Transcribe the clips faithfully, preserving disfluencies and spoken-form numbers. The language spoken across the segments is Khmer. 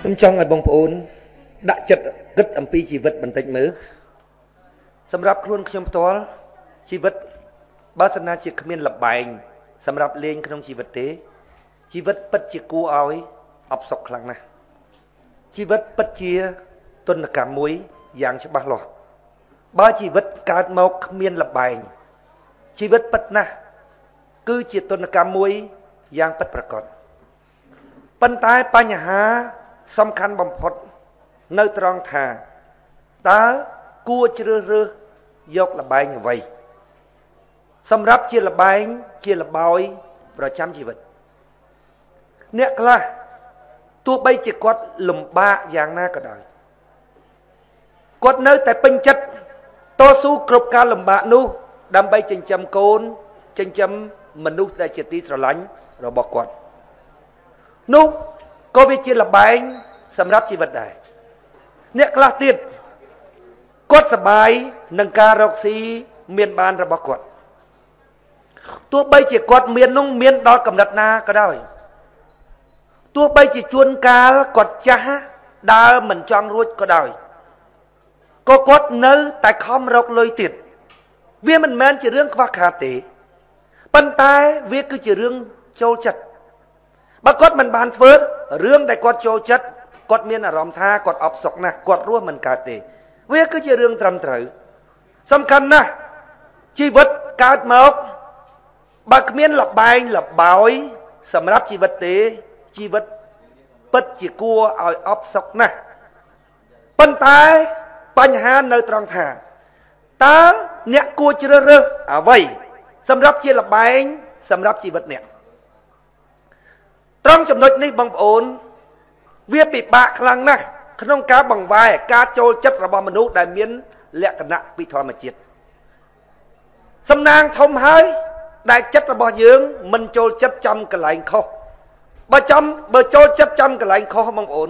ខ្ញុំចង់ឲ្យបងប្អូនដាក់ចិត្តគិតអំពីជីវិតបន្តិចមើលសម្រាប់ខ្លួនខ្ញុំផ្ទាល់ជីវិតបើសិនណាជាគ្មានលបែងសម្រាប់លេងក្នុងជីវិតទេជីវិតពិតជាគួរឲ្យអបសុខខ្លាំងណាស់ជីវិតពិតជាទុនកម្មមួយយ៉ាងច្បាស់លាស់បើជីវិតកើតមកគ្មានលបែងជីវិតពិតណាស់គឺជាទុនកម្មមួយយ៉ាងពិតប្រាកដប៉ុន្តែបញ្ហាសំខាន់បំផុតនៅត្រង់ថាតើគួរជ្រើសរើសយកលបែងអ្វីសម្រាប់ជាលបែងជាលបោយប្រចាំជីវិតអ្នកខ្លះទោះបីជាគាត់លំបាកយ៉ាងណាក៏ដោយគាត់នៅតែពេញចិត្តតស៊ូគ្រប់ការលំបាកនោះដើម្បីចិញ្ចឹមកូនចិញ្ចឹមមនុស្សដែលជាទីស្រឡាញ់របស់គាត់នោះក៏វាជាលបែងសម្រាប់ជីវិតដែរអ្នកខ្លះទៀតគាត់សប្បាយនឹងការរកស៊ីមានបានរបស់គាត់ទោះបីជាគាត់មាននោះមានដល់កម្រិតណាក៏ដោយទោះបីជាជួនកាលគាត់ចាស់ដើរមិនចង់រួចក៏ដោយក៏គាត់នៅតែខំរកលុយទៀតវាមិនមែនជារឿងខ្វះខាតទេប៉ុន្តែវាគឺជារឿងចូលចិត្តបើគាត់មិនបានធ្វើរឿងដែលគាត់ចូលចិត្តគាត់មានអារម្មណ៍ថាគាត់អបសុខណាស់គាត់រស់មិនកើតទេវាគឺជារឿងត្រឹមត្រូវសំខាន់ណាស់ជីវិតកើតមកបើគ្មានលបែងលបោយសម្រាប់ជីវិតទេជីវិតពិតជាគួរឲ្យអបសុខណាស់ប៉ុន្តែបញ្ហានៅត្រង់ថាតើអ្នកគួរជ្រើសរើសអ្វីសម្រាប់ជាលបែងសម្រាប់ជីវិតអ្នកត្រង់ចំណុចនេះបងប្អូនវាពិបាកខ្លាំងណាស់ក្នុងការបង្វែរការចូលចិត្តរបស់មនុស្សដែលមានលក្ខណៈពីធម្មជាតិសំណាងធំហើយដែលចិត្តរបស់យើងមិនចូលចិត្តចំកន្លែងខុសបើចំបើចូលចិត្តចំកន្លែងខុសបងប្អូន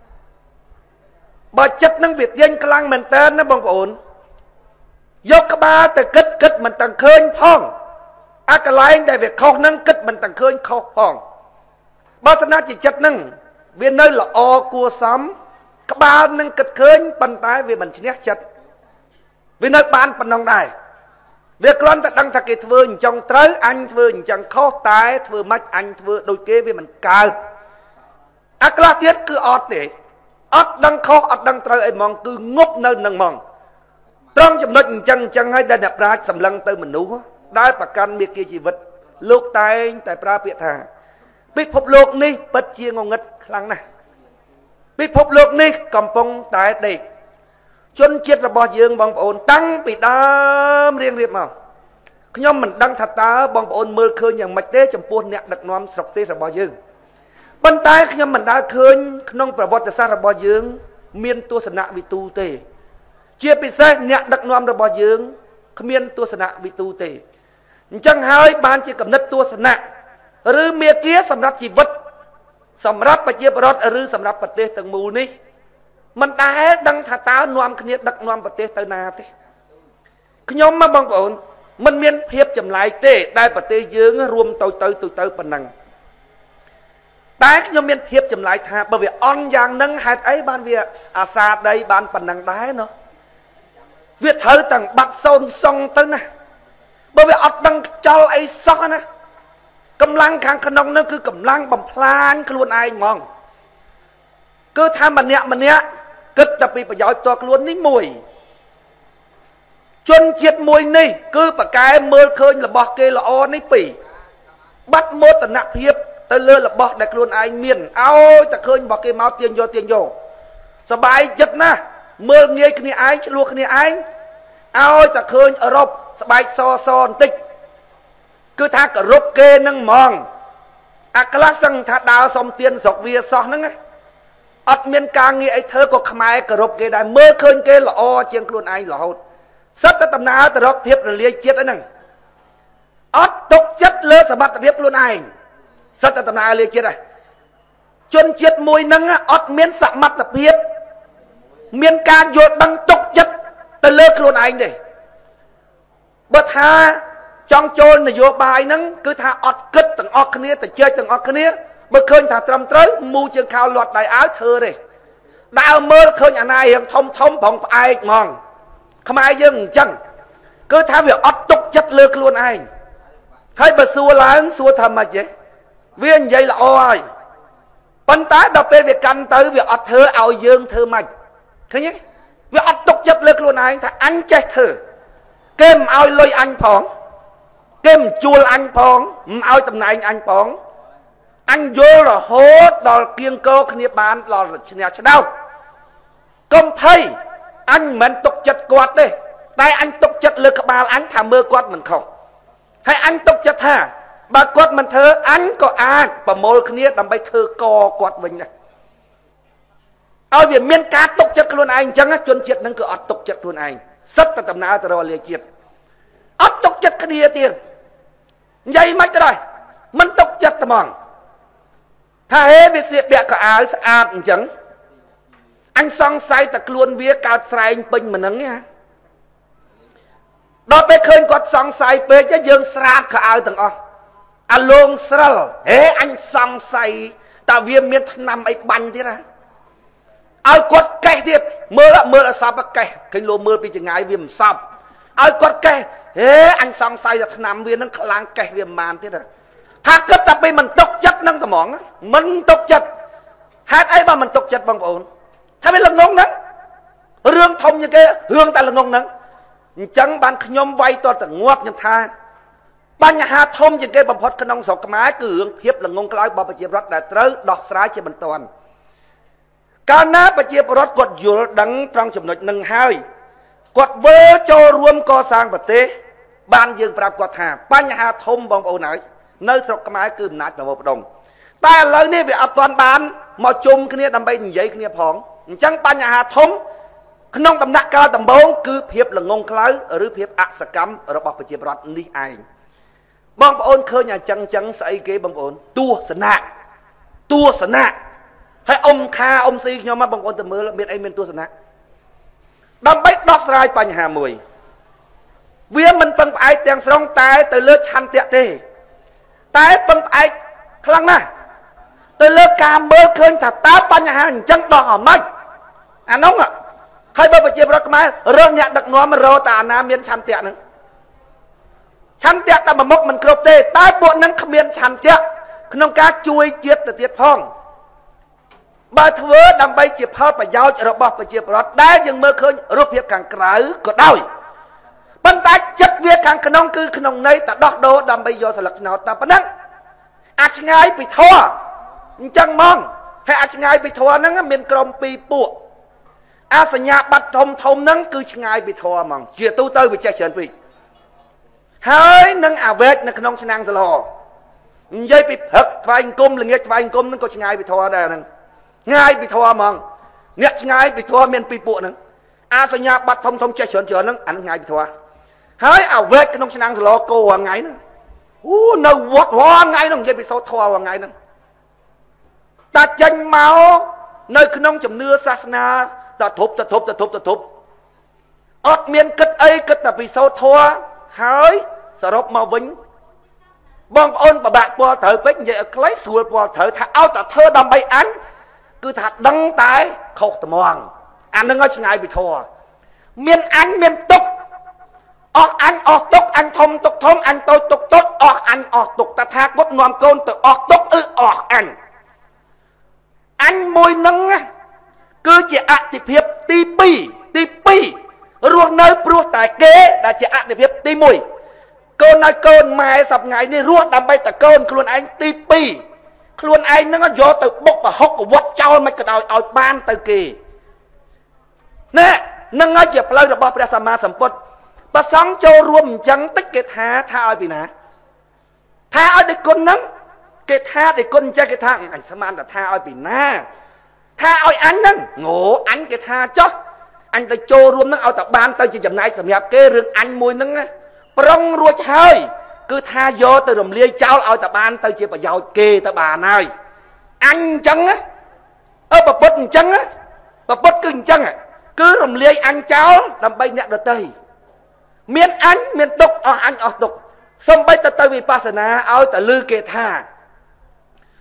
បើចិត្តនឹងវាទាញខ្លាំងមែនតើណាបងប្អូនយកក្បាលទៅគិតគិតមិនទាំងឃើញផងអាកន្លែងដែលវាខុសនឹងគិតមិនទាំងឃើញខុសផងបើស្នាជាចិត្តនឹងវានៅល្អគួរសមក្បាលនឹងគិតឃើញប៉ុន្តែវាមិនឈ្នះចិត្តវានៅបានប៉ុណ្ណឹងដែរវាគ្រាន់តែដឹងថាគេធ្វើអញ្ចឹងត្រូវអញធ្វើអញ្ចឹងខុសតែធ្វើម៉េចអញធ្វើដូចគេវាមិនកើតអាខ្លះទៀតគឺអត់ទេអត់ដឹងខុសអត់ដឹងត្រូវអីហ្មងគឺងប់នៅនឹងហ្មងត្រង់ចំណុចអញ្ចឹងអញ្ចឹងហើយដែលអ្នកប្រាជ្ញសម្លឹងទៅមនុស្សដែលប្រកាន់មាគ៌ាជីវិតលោកតែងតែប្រើពាក្យថាពិភពលោកនេះពិតជាងងឹតខ្លាំងណាស់ពិភពលោកនេះកំពុងតែដេកជនជាតិរបស់យើងបងប្អូនតាំងពីដើមរៀងរៀបមកខ្ញុំមិនដឹងថាតើបងប្អូនមើលឃើញយ៉ាងម៉េចទេចំពោះអ្នកដឹកនាំស្រុកទេសរបស់យើងប៉ុន្តែខ្ញុំមិនដែលឃើញក្នុងប្រវត្តិសាស្ត្ររបស់យើងមានទស្សនៈវិទូទេជាពិសេសអ្នកដឹកនាំរបស់យើងគ្មានទស្សនៈវិទូទេអញ្ចឹងហើយបានជាគំនិតទស្សនៈឬមាគ៌ាសម្រាប់ជីវិតសម្រាប់ប្រជាពលរដ្ឋឬសម្រាប់ប្រទេសទាំងមូលនេះមិនដែលដឹងថាតើនាំគ្នាដឹកនាំប្រទេសទៅណាទេខ្ញុំមកបងប្អូនមិនមានភាពចម្លែកទេដែលប្រទេសយើងរួមទៅទៅទៅទៅប៉ុណ្ណឹងតែខ្ញុំមានភាពចម្លែកថាបើវាអន់យ៉ាងហ្នឹងហេតុអីបានវាអាសាដីបានប៉ុណ្ណឹងដែរណោះវាត្រូវតែបាត់សូនសងទៅណាបើវាអត់ដឹងខ្យល់អីសោះណាកម្លាំងខាងក្នុងនោះគឺកម្លាំងបំផ្លាញខ្លួនឯងហ្មងគឺថាម្នាក់ម្នាក់គិតតែពីប្រយោជន៍ផ្ទាល់ខ្លួននេះមួយជនជាតិមួយនេះគឺប្រកែមើលឃើញរបស់គេល្អនេះពីរបាត់មោទនភាពទៅលើរបស់ដែលខ្លួនឯងមានឲ្យតែឃើញរបស់គេមកទាញយកទាញយកសบายចិត្តណាស់មើលងាយគ្នាឯងឆ្លោះគ្នាឯងឲ្យតែឃើញអឺរ៉ុបស្បែកសសបន្តិចគឺថាគោរពគេនឹងហ្មងអាខ្លះសឹងថាដើរសុំទានស្រុកវាសោះហ្នឹងអត់មានការងារអីធ្វើក៏ខ្មែរគោរពគេដែរមើលឃើញគេល្អជាងខ្លួនឯងរហូតសិតតែដំណើរទៅរកភាពរលាយជាតិហ្នឹងអត់ទុកចិត្តលើសមត្ថភាពខ្លួនឯងសិតតែដំណើររលាយជាតិហ្នឹងជនជាតិមួយហ្នឹងអត់មានសមត្ថភាពមានការយល់ដឹងទុកចិត្តទៅលើខ្លួនឯងទេបើថាចង់ចូលនយោបាយហ្នឹងគឺថាអត់គិតទាំងអស់គ្នាទៅជែកទាំងអស់គ្នាបើឃើញថាត្រឹមត្រូវមូជើងខោលាត់ដៃឲ្យធ្វើទេដើរមើលឃើញអាណារៀងធំធំប្រងផ្អែកហ្មងខ្មែរយើងអញ្ចឹងគឺថាវាអត់ទុកចិត្តលើខ្លួនឯងហើយបើសួរឡើងសួរថាម៉េចទេវានិយាយល្អហើយប៉ុន្តែដល់ពេលវាកាន់ទៅវាអត់ធ្វើឲ្យយើងធ្វើម៉េចឃើញទេវាអត់ទុកចិត្តលើខ្លួនឯងថាអញចេះធ្វើគេមិនឲ្យលុយអញផងគេមិនជួលអញផងមិនឲ្យតំណែងអញផងអញយល់រហូតដល់គៀងកោគ្នាបានដល់ឈ្នះឆ្នោតកុំភ័យអញមិនទុកចិត្តគាត់ទេតែអញទុកចិត្តលើក្បាលអញថាមើលគាត់មិនខុសហើយអញទុកចិត្តថាបើគាត់មិនធ្វើអញក៏អាចប្រមូលគ្នាដើម្បីធ្វើកគាត់វិញដែរឲ្យវាមានការទុកចិត្តខ្លួនឯងអញ្ចឹងជនជាតិនឹងគឺអត់ទុកចិត្តខ្លួនឯងសិតតែដំណើរទៅរកលាជាតិអត់ទុកចិត្តគ្នាទៀតនិយាយមិនទៅដែរមិនទុកចិត្តហ្មងថាហេវាស្លៀកពាក់កៅអៅស្អាតអញ្ចឹងអញសង្ស័យតែខ្លួនវាកើតស្រែងពេញមិនហ្នឹងណាដល់ពេលឃើញគាត់សង្ស័យពេកយើងស្រាតកៅអៅទាំងអស់អាលងស្រិលហេអញសង្ស័យតើវាមានថ្នាំអីបាញ់ទៀតណាឲ្យគាត់កេះទៀតមើលមើលអសពកេះឃើញលោមើលពីចង្ងាយវាមិនសពឲ្យគាត់កេះហេអញសង្ស័យថាថ្នាំវានឹងខ្លាំងកេះវាមិនបានទៀតថាគិតតែពេលមិនទុកចិត្តនឹងត្មងមិនទុកចិត្តហេតុអីបើមិនទុកចិត្តបងប្អូនថាវាល្ងងហ្នឹងរឿងធំជាងគេរឿងតែល្ងងហ្នឹងអញ្ចឹងបានខ្ញុំវាយតតងាប់ខ្ញុំថាបញ្ហាធំជាងគេបំផុតក្នុងស្រុកខ្មែរគឺរឿងភាពល្ងងខ្លៅរបស់ប្រជាពលរដ្ឋដែលត្រូវដោះស្រាយជាបន្ទាន់កាលណាប្រជាពលរដ្ឋគាត់យល់ដឹងត្រង់ចំណុចនឹងហើយគាត់វិលចូលរួមកសាងប្រទេសបានយើងប្រាប់គាត់ថាបញ្ហាធំបងប្អូនហើយនៅស្រុកខ្មែរគឺអំណាចរបស់បដុំតែឥឡូវនេះវាអត់ទាន់បានមកជុំគ្នាដើម្បីនិយាយគ្នាផងអញ្ចឹងបញ្ហាធំក្នុងដំណាក់កាលដំបូងគឺភាពល្ងងខ្លៅឬភាពអសកម្មរបស់ប្រជាពលរដ្ឋនេះឯងបងប្អូនឃើញអញ្ចឹងអញ្ចឹងស្អីគេបងប្អូនទស្សនៈទស្សនៈហើយអ៊ំខាអ៊ំស៊ីខ្ញុំមកបងប្អូនទៅមើលមានអីមានទស្សនៈដើម្បីដោះស្រាយបញ្ហាមួយវាមិនពឹងផ្អែកទាំងស្រុងតែទៅលើឆន្ទៈទេតែពឹងផ្អែកខ្លាំងណាស់ទៅលើការមើលឃើញថាតើបញ្ហាអញ្ចឹងដោះឲ្យម៉េចអានោះហើយបើប្រជាពលរដ្ឋខ្មែររើសអ្នកដឹកនាំរកតាណាមានឆន្ទៈហ្នឹងឆន្ទៈតែមួយមុខមិនគ្រប់ទេតែពួកហ្នឹងគ្មានឆន្ទៈក្នុងការជួយជាតិទៅទៀតផងបើធ្វើដើម្បីជាផលប្រយោជន៍របស់ប្រជាពលរដ្ឋដែលយើងមើលឃើញរូបភាពខាងក្រៅក៏ដោយប៉ុន្តែចិត្តវាខាងក្នុងគឺក្នុងន័យតែដោះដូរដើម្បីយកស្លឹកឆ្នោតតែប៉ុណ្ណឹងអាចឆ្ងាយពីធម៌អញ្ចឹងហ្មងហើយអាចឆ្ងាយពីធម៌ហ្នឹងមានក្រុមពីរពួកអាសញ្ញាបត្រធំធំហ្នឹងគឺឆ្ងាយពីធម៌ហ្មងជាទូទៅវាចេះច្រើនពេកហើយនឹងអាវែកនៅក្នុងឆ្នាំងសឡនិយាយពីព្រឹកថ្វាយអង្គមល្ងាចថ្វាយអង្គមហ្នឹងក៏ឆ្ងាយពីធម៌ដែរហ្នឹងឆ្ងាយពីធម៌ហ្មងអ្នកឆ្ងាយពីធម៌មានពីរពួកហ្នឹងអាសញ្ញាបត្រធំធំចេះច្រើនច្រើនហ្នឹងអាហ្នឹងឆ្ងាយពីធម៌ហើយអាវែកក្នុងឆ្នាំងសឡគោរាល់ថ្ងៃហ្នឹងអូនៅវត្តរាល់ថ្ងៃហ្នឹងនិយាយពីសូត្រធម៌រាល់ថ្ងៃហ្នឹងតាចេញមកនៅក្នុងជំនឿសាសនាតធប់តធប់តធប់តធប់អត់មានគិតអីគិតតែពីសូត្រធម៌ហើយសរុបមកវិញបងប្អូនបបាក់ពាល់ត្រូវពេកនិយាយឲ្យខ្លីស្រួលពាល់ត្រូវថាឲ្យតែធ្វើដើម្បីអញគឺថាដឹងតែខុសត្មងអានឹងឲ្យឆ្ងាយពីធម៌មានអញមានទុកអស់អញអស់ទុកអញធំទុកធំអញតូចទុកតូចអស់អញអស់ទុកតថាគតនាំកូនទៅអស់ទុកអឺអស់អញអញមួយនឹងគឺជាអតិភិបទីពីរទីពីររស់នៅព្រោះតែគេដែលជាអតិភិបទីមួយកូនឲ្យកូនម៉ែសប្ថ្ងៃនេះរស់ដើម្បីតែកូនខ្លួនឯងទីពីរខ្លួនឯងនឹងយកទៅបុកប្រហុកវត្តចោលមិនក៏ដោយឲ្យបានទៅគេណែនឹងហើយជាផ្លូវរបស់ព្រះសម្មាសម្ពុទ្ធបើសង្ឃចូលរួមអញ្ចឹងតិចគេថាថាឲ្យពីណាថាឲ្យដឹកគុណហ្នឹងគេថាដឹកគុណអញ្ចឹងគេថាអញស្មានតែថាឲ្យពីណាថាឲ្យអញហ្នឹងងោអញគេថាចុះអញទៅចូលរួមហ្នឹងឲ្យតែបានទៅជាចំណែកសម្រាប់គេរឿងអញមួយហ្នឹងប្រុងរួចហើយគឺថាយកទៅរំលាយចោលឲ្យតែបានទៅជាប្រយោជន៍គេទៅបានហើយអញអញ្ចឹងអើប្រពុតអញ្ចឹងប្រពុតគឺអញ្ចឹងគឺរំលាយអញចោលដើម្បីអ្នកដទៃមានអញមានទុកអស់អញអស់ទុកសំបីទៅទៅវិបស្សនាឲ្យតែលឺគេថា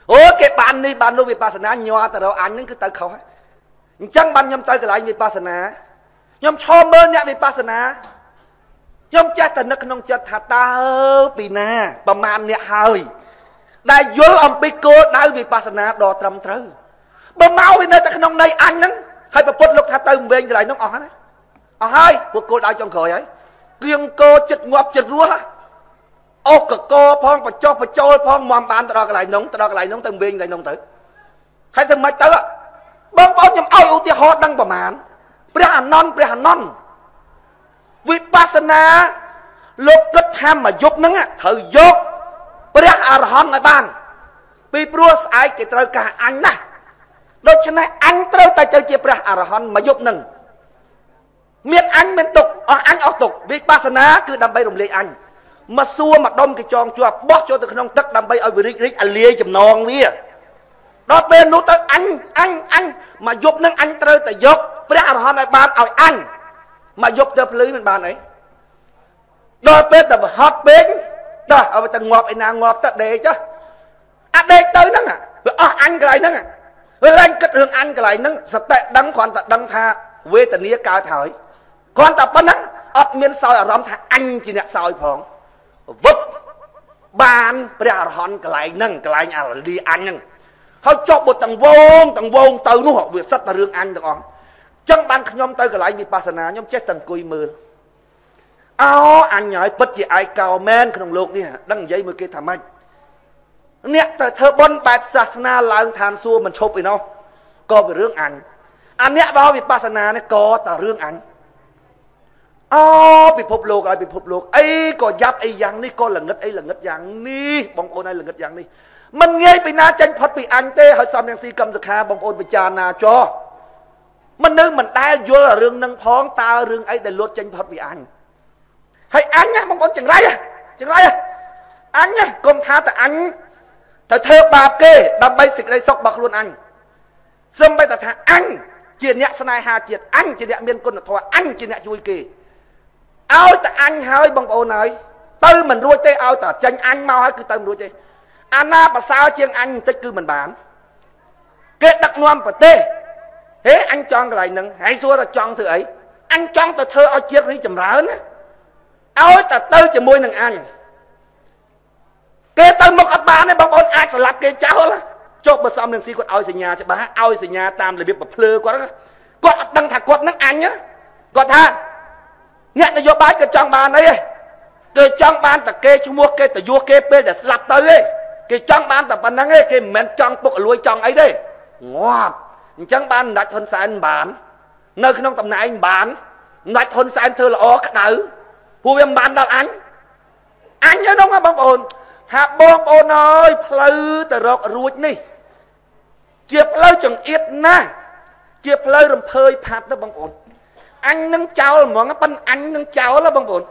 អូគេបាននេះបាននោះវិបស្សនាញ័រទៅរកអញហ្នឹងគឺទៅខុសហើយអញ្ចឹងបានខ្ញុំទៅកន្លែងវិបស្សនាខ្ញុំឈរមើលអ្នកវិបស្សនាខ្ញុំចេះតែនឹកក្នុងចិត្តថាតើពីណាប្រមាណអ្នកហើយដែលយល់អំពីគោលដៅវិបស្សនាដ៏ត្រឹមត្រូវបើមកវានៅតែក្នុងន័យអញហ្នឹងហើយប្រពុតលោកថាទៅវិញកន្លែងហ្នឹងអស់ហើយអស់ហើយពួកគោលដៅចុងក្រោយហើយគៀងគោចិត្តងាប់ចិត្តរស់អូកកផងបញ្ចុះបញ្ចូលផងមមបានទៅដល់កន្លែងហ្នឹងទៅដល់កន្លែងហ្នឹងទៅវិញកន្លែងហ្នឹងទៅហើយទៅមិនទៅបងប្អូនខ្ញុំឲ្យឧទាហរណ៍ដឹងប្រមាណព្រះអានន្ទព្រះអានន្ទវិបស្សនាលោកគិតថាមួយយប់ហ្នឹងត្រូវយកព្រះអរហន្តឲ្យបានពីព្រោះស្អែកគេត្រូវការអញណាដូច្នេះអញត្រូវតែទៅជាព្រះអរហន្តមួយយប់ហ្នឹងមានអញមានទុកអស់អញអស់ទុកវិបស្សនាគឺដើម្បីរំលាយអញមកសួរមកដុំគេចងជាប់បោះចូលទៅក្នុងទឹកដើម្បីឲ្យវារីករីកអាលាយចំណងវាដល់ពេលនោះទៅអញអញអញមកយប់ហ្នឹងអញត្រូវតែយកព្រះអរហន្តឲ្យបានឲ្យអញមកយប់ទៅភ្លឺមិនបានអីដល់ពេលតែហត់ពេកតោះឲ្យទៅងាប់ឯណាងាប់ទៅដេកចុះអាដេកទៅហ្នឹងវាអស់អញកន្លែងហ្នឹងវាឡើងគិតរឿងអញកន្លែងហ្នឹងសតិដឹងគ្រាន់តែដឹងថាវេទនាកើតហើយគ្រាន់តែប៉ុណ្ណឹងអត់មានសោយអារម្មណ៍ថាអញជាអ្នកសោយផងវឹបបានព្រះអរហន្តកន្លែងហ្នឹងកន្លែងអាលីអញហ្នឹងហើយចប់បុតទាំងវងទាំងវងទៅនោះវាសិតតែរឿងអញទាំងអស់ចឹងបានខ្ញុំទៅកន្លែងវិបស្សនាខ្ញុំចេះតែអង្គុយមើលអោអញហើយពិតជាឯកោមែនក្នុងលោកនេះដឹងនិយាយមួយគេថាម៉េចអ្នកទៅធ្វើបុណ្យបែបសាសនាឡើងឋានសួគ៌មិនឈប់ឯណោះក៏វារឿងអញអាអ្នកបោវិបស្សនានេះក៏តែរឿងអញអូពិភពលោកហើយពិភពលោកអីក៏យ៉ាប់អីយ៉ាងនេះក៏ល្ងឹតអីល្ងឹតយ៉ាងនេះបងប្អូនហើយល្ងឹតយ៉ាងនេះមិនងាយពីណាចេញផុតពីអញទេហើយសំរងស៊ីកម្មសខាបងប្អូនពិចារណាចោះមិននៅមិនដែលយល់រឿងនឹងផងតើរឿងអីដែលលួចចេញផុតពីអញហើយអញបងប្អូនចង្រៃចង្រៃអញកុំថាតែអញទៅធ្វើបាបគេដើម្បីសេចក្តីសុខរបស់ខ្លួនអញសូម្បីតែថាអញជាអ្នកស្នេហាជាតិអញជាអ្នកមានគុណធម៌អញជាអ្នកជួយគេឲ្យតែអញហើយបងប្អូនហើយទៅមិនរួចទេឲ្យតែចាញ់អញមកហើយគឺទៅមិនរួចទេអាណាប្រសើរជាងអញបន្តិចគឺមិនបានគេដឹកនាំប្រទេសហេអញចង់កន្លែងហ្នឹងហើយសួរថាចង់ធ្វើអីអញចង់ទៅធ្វើឲ្យជាតិរីចម្រើនណាឲ្យតែទៅជាមួយនឹងអញគេទៅមុខអត់បានទេបងប្អូនអាចស្លាប់គេចោលចុះបើសំនឹងស៊ីគាត់ឲ្យសញ្ញាច្បាស់ឲ្យសញ្ញាតាមរបៀបប្រភ្លឺគាត់គាត់អត់ដឹងថាគាត់នឹងអញគាត់ថាអ្នកនយោបាយក៏ចង់បានអីគេចង់បានតែគេឈ្មោះគេទៅយោគេពេលដែលស្លាប់ទៅឯងគេចង់បានតែប៉ុណ្្នឹងឯងគេមិនមែនចង់ពុកអលួយចង់អីទេងាប់អញ្ចឹងបានដាច់ហ៊ុនសែនបាននៅក្នុងតំណែងបានដាច់ហ៊ុនសែនធ្វើល្អក្តៅព្រោះវាមិនបានដល់អញអញហ្នឹងបងប្អូនថាបងប្អូនអើយផ្លូវទៅរករួចនេះជាផ្លូវចង្អៀតណាស់ជាផ្លូវរំភើយផាត់ទៅបងប្អូនអញនឹងចោលហ្មងប៉ិនអញនឹងចោលបងប្អូន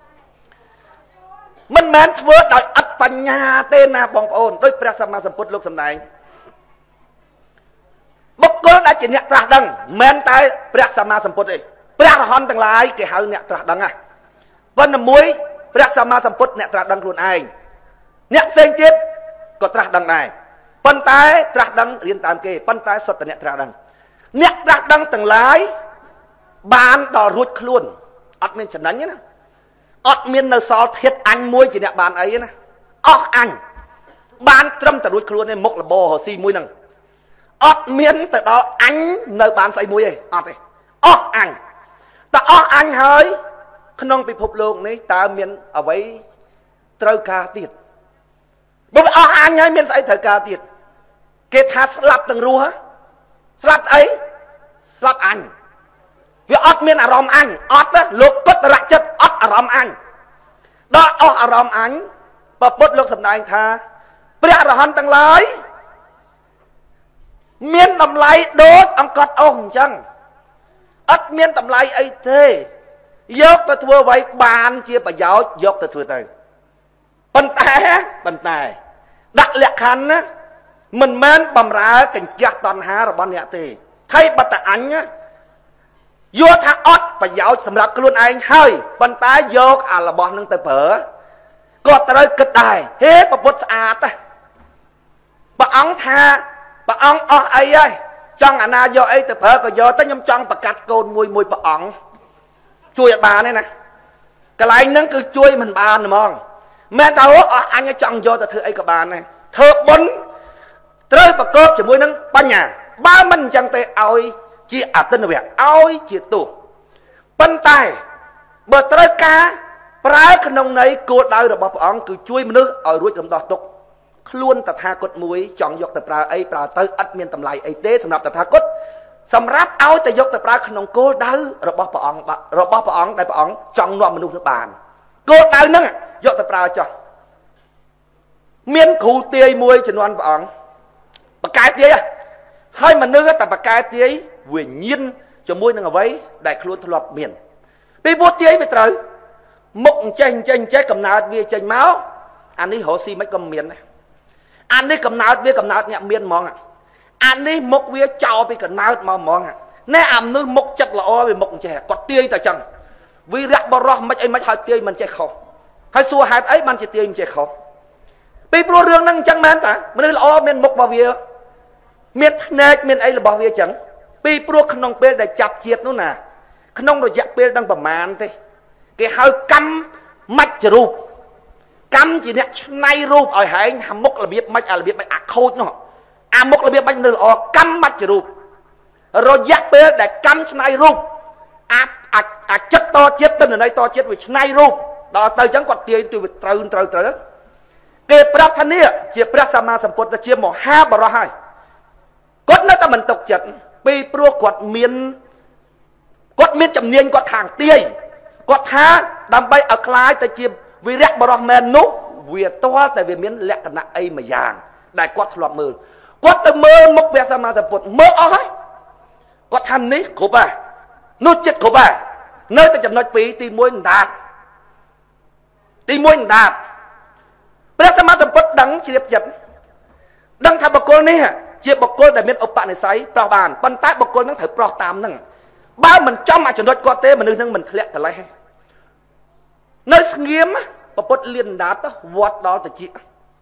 មិនមែនធ្វើដោយអត់បញ្ញាទេណាបងប្អូនដោយព្រះសម្មាសម្ពុទ្ធលោកសម្ដែងបុគ្គលដែលជាអ្នកត្រាស់ដឹងមិនមែនតែព្រះសម្មាសម្ពុទ្ធទេព្រះអរហន្តទាំងឡាយគេហៅអ្នកត្រាស់ដឹងណាប៉ុន្តែមួយព្រះសម្មាសម្ពុទ្ធអ្នកត្រាស់ដឹងខ្លួនឯងអ្នកផ្សេងទៀតក៏ត្រាស់ដឹងដែរប៉ុន្តែត្រាស់ដឹងរៀនតាមគេប៉ុន្តែសុទ្ធតែអ្នកត្រាស់ដឹងអ្នកត្រាស់ដឹងទាំងឡាយបានដល់រួចខ្លួនអត់មានចំណេញទេណាអត់មាននៅសល់ធាតអញមួយជាអ្នកបានអីទេណាអស់អញបានត្រឹមតែរួចខ្លួនឯងមុខលបរស៊ីមួយហ្នឹងអត់មានទៅដល់អញនៅបានស្អីមួយទេអត់ទេអស់អញតែអស់អញហើយក្នុងពិភពលោកនេះតើមានអ្វីត្រូវការទៀតបើអស់អញហើយមានស្អីត្រូវការទៀតគេថាស្លាប់ទាំងរស់ស្លាប់អីស្លាប់អញវាអត់មានអារម្មណ៍អញអត់ទេលោកកុតរៈចិត្តអត់អារម្មណ៍អញដល់អស់អារម្មណ៍អញព្រះពុទ្ធលោកសម្ដែងថាព្រះអរហន្តទាំងឡាយមានតម្លៃដូចអង្កត់អស់អញ្ចឹងអត់មានតម្លៃអីទេយកទៅធ្វើអ្វីបានជាប្រយោជន៍យកទៅធ្វើទៅប៉ុន្តែប៉ុន្តែដាក់លក្ខខណ្ឌណាមិនមែនបំរើកញ្ចក់តណ្ហារបស់អ្នកទេថៃបតអញយល់ថាអត់ប្រយោជន៍សម្រាប់ខ្លួនឯងហើយប៉ុន្តែយកអារបស់នឹងទៅប្រើក៏ត្រូវគិតដែរហេប្រពុតស្អាត bà ống tha bà ống ở ấy ơi trong anh na do ấy từ phở có do tới nhom trong bà cắt côn mùi mùi bà ống chui bà này nè cái lại nâng cứ chui mình bà nè mong mẹ tao anh ấy chọn do từ ấy của bà này thơ bốn tới bà cốp chỉ mùi nâng ba nhà ba mình chẳng tay ôi chị à tên là việc ôi chị tù bên tay bờ tới cá trái khăn nông này cô đau được bà ống cứ chui mình nước ở ruột trong đó tục luôn tà tha cốt muối chọn dọc tà pra ấy pra tới ắt miên tầm lại ấy tế sầm nạp tà tha cốt sầm ráp áo tà dọc tà pra khăn nông cô đau rồi bó bà ống rồi bó bà ống đại bà ống chọn nọ mình nuôi nước bàn cô đau nâng dọc tà pra cho miên cụ tươi muối cho non bà ống bà cái tươi hai mà nước tà bà cái tươi vừa nhiên cho muối nâng ở vấy đại luôn thọ lọp miền bị vô tươi về trời mục chanh chanh chết cầm nào bia chanh máu anh ấy họ xi mấy cầm miền này anh ấy cầm nào bia cầm nào nhẹ miền mong à anh ấy mục bia chào bị cầm nào mà mong à nè ẩm nước mục chất là o về mục trẻ có tươi tại chẳng vì rạc bò rò mấy ấy mấy hai tươi mình chạy không hay xua hạt ấy mình chỉ tươi mình chạy không bị pro rương năng chẳng mến ta mình là o miền mục bao bia miền nét miền ấy là bao bia chẳng bị pro khăn nông bê để chặt chiết nó nè khăn nông rồi dẹp bê đang bầm màn thế cái hơi căm mạch rụp căm chỉ nè nay rụp ở hải hàm mốc là biết mạch à là biết mạch à khôi nó à mốc là biết mạch nữa là căm mạch rụp rồi dắt bê để căm nay rụp à à à chất to chết tên ở đây to chết vì nay rụp đó tới chẳng còn tiền từ từ từ từ đó cái prap thanh nia chỉ prap sama samput là chia một hai bà ra hai cốt nó ta mình tục chật pi pro quạt miên quạt miên chậm niên quạt hàng tươi quạt thá đâm bay ở khai tại chia vì rác bà men nút vì to tại vì miếng lẹ cả nặng ấy mà vàng đại quạt loạt mờ quạt từ mơ mốc bé sama samput mơ ói quạt thanh ní của bà nút chết của bà nơi ta chậm nói pi tìm môi đạt tìm môi đạt bây giờ mà sắp bắt đắng chỉ đẹp chật đắng thà bậc cô này chỉ bậc cô để miền ốc bạn này sấy bảo bàn bàn tay bậc cô nó thử pro tam nằng ba mình trong mà chuẩn đôi có té mà nương nương mình lẹ cả lại nơi nghiêm bậc bớt liền đá đó vót đó từ chị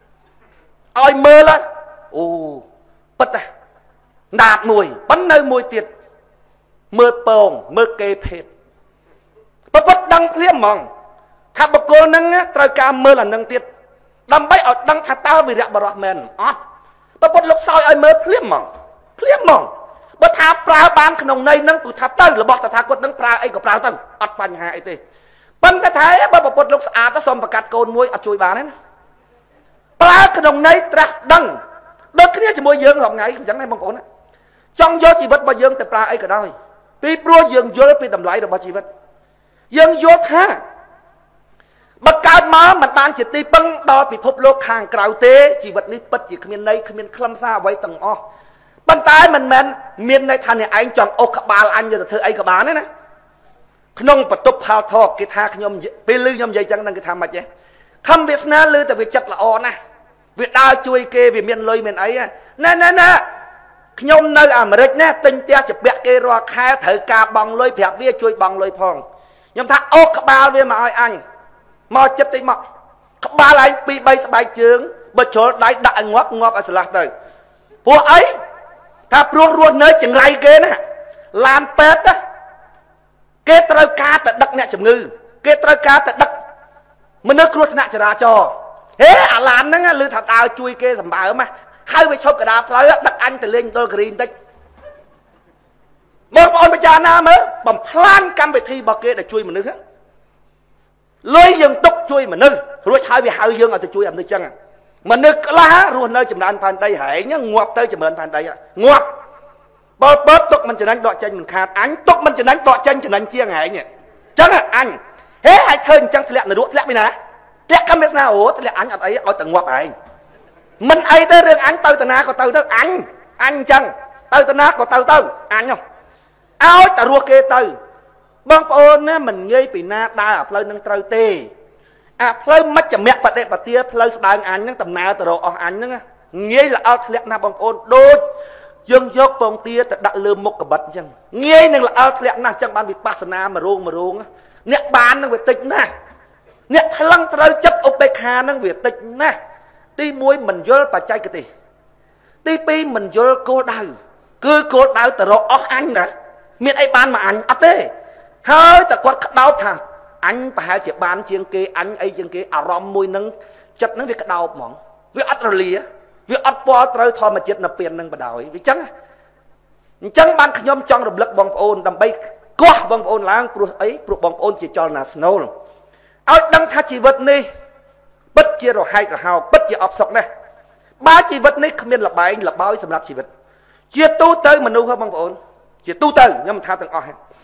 oi mơ lên ô bớt à đạt mùi bắn nơi mùi tiệt mơ pồng mơ kê phết bậc bớt đắng liếm mỏng thà bậc cô nâng trời ca mơ là nâng tiệt đâm bay ở đăng thà tao vì rạ bà rọt mền á bà bột lúc sau ai mơ phliếm mỏng phliếm mỏng bà thà pra bán khăn nông này nâng tụi thà tơ là bọt thà thà quất nâng pra ấy của pra tơ ọt bánh hạ ấy tê bánh thà thái bà bột lúc xa ta xông bà cắt côn muối ọt chui bán ấy pra khăn nông này trạc đăng đợt kia chỉ môi dương hồng ngày chẳng này mong ổn trong gió chỉ vật bà dương tại pra ấy cả đôi vì pro dương vô vì tầm lại được bà chỉ vật dương vô tha bậc cao má mình ban chỉ ti bưng đo bị phốp lô hàng cào tế chỉ vật lý bất chỉ miền này miền khăm xa với tầng o bàn tay mình men miền này thằng này anh chọn ô cả ba anh giờ thưa ấy cả ba đấy nè nông bật tục hào thọ cái thang nhom bị lư nhom dây chẳng đang cái tham mà chứ không biết na lư tại vì chất là o nè việc đào chui kê vì miền lôi miền ấy nè nè nè nhom nơi à mà đấy nè tinh tia chụp bẹt kê roa khai thử cà bằng lôi phèp bia chui bằng lôi phong nhom thằng ô cả ba với mà anh mò chất tí mò ba lại bị bay bay chướng bờ chỗ đại đại ngóp ngóp ở sạt đời vua ấy thà ruột ruột nơi chừng ray kia nè làm pet á kê trâu cá tại đất nè chừng ngư kê trâu cá tại đất mình nước ruột nè chả cho thế à làm nó lư thật đào chui kê sầm bờ mà hai mươi chục cái đào tới đất anh từ lên tôi green tích một ông bây giờ na mới bằng plan cam về thi bờ kê để chui mình nước á lôi dương túc chui mà nư rồi hai vị hai dương ở từ chui làm nơi chân à mà nư lá rồi nơi chừng anh phan đây hãy nhá ngoạp tới chừng anh phan đây à ngoạp bớt bớt túc mình chừng anh đọt chân mình khát anh túc mình chừng anh đọt chân chừng anh chia ngày nhỉ chắc là anh thế hai thơn chẳng lẹ là đuổi lẹ bên nè lẹ cam biết nào ủa lẹ anh ở ấy ở tầng ngoạp ấy mình ấy tới riêng anh tới tầng na có tới tới anh anh chăng tới tầng na có tới tới anh không áo ta rùa kê tới băng ôn á mình ngây bị na đa ở phơi nâng trâu tê à phơi mất chả mẹ bật đẹp bật tia phơi đàn anh nâng tầm nào từ độ anh nâng ngây là ao thẹn na băng ôn đôi dương dốc bông tia đặt lơm một cái bật chăng ngây nâng là ao thẹn na chẳng ban bị pasana mà ruông mà ruông nè bán nâng về tịch na nè thằng trâu chất opeka nâng về tịch na ti muối mình vô bà chay cái gì Tí pi mình vô cô đau cứ cô đau tờ rộ ốc anh nè miền ấy ban mà anh ấp thế hơi ta quát đau thà anh phải hai triệu ban chiên kia anh ấy chiên kia à rom mùi nâng chất nó việc đau mỏng việc ắt rồi lìa việc ắt po trời thôi mà chết là tiền nâng bà đòi vì chăng chăng ban nhóm trong đập lực bong ôn đầm bay quá bong ôn láng pro ấy pro bong ôn chỉ cho là snow áo đăng tha chỉ vật này bất chia rồi hai cả hào bất chia ấp sọc này ba chỉ vật này không biết là bài là bao sầm lập chỉ vật chia tu tới mà nu không bong ôn chia tu tới nhưng mà tha từng oi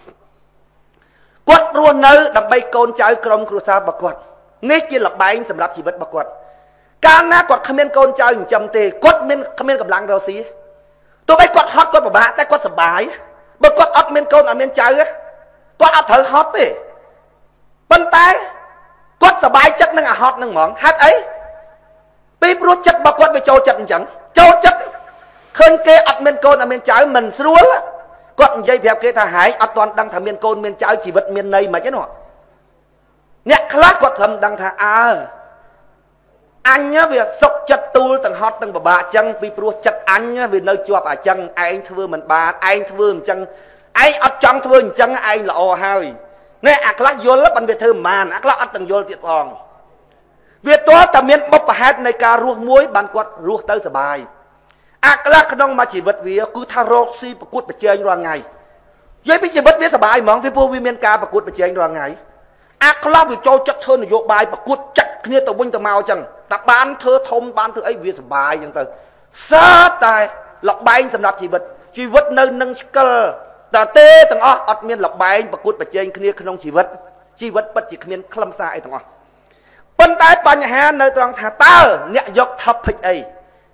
quật ruộng nơi đầm bay côn trái crom cua sa bạc quật này chia là bài sầm lập chỉ vật bạc quật càng ná quật không biết côn trái chầm tê quật miên không biết cầm lăng rau xí tôi bay quật hot quật bà tay quật sầm bài bơ quật ấp miên côn ở miên trái á quật ấp thở hot tê bên tay quật sầm bài chất năng à hot năng mỏng hát ấy pi pro chất bạc quật về châu chất chẳng châu chất khơi kê ấp miên côn ở miên trái mình xúa quật dây đẹp kê thà hải ấp toàn đang thà miên côn miên trái chỉ vật miên này mà chứ nọ nhẹ khát quật thầm đang thà à anh nhá việc sọc chất tu từng hot từng bà bà chân pi pro chất anh nhá vì nơi chùa bà chân anh thưa mình bà anh thưa mình chân anh ấp trong thưa mình chân anh là o hơi nè ác lắc vô lớp ban việt thơ màn ác lắc ấp từng vô tiệt phòng việt tó tầm miên bốc bà hát này ca ruột muối ban quật ruột tới sờ bài ác lắc nông mà chỉ vật vía cứ tha rô si bà cút bà chơi anh roan ngày với bây giờ vật vía sờ bài mong với vô vi miên ca bà cút bà chơi anh roan ngày ác lắc vì cho chất hơn vô bài bà cút chặt kia tàu binh tàu màu chẳng ta bán thơ thông bán thơ ấy vía sờ bài chẳng từ sát tài lọc bài sầm nạp chỉ vật chỉ vật nơi nâng cơ ta tê tầng o ọt miên lọc bài bà cút bà chơi anh kia không chỉ vật chỉ vật bất chỉ miên khâm sai tầng o bên tay bà nhà hà nơi toàn thả ta nhẹ dọc thập hịch ấy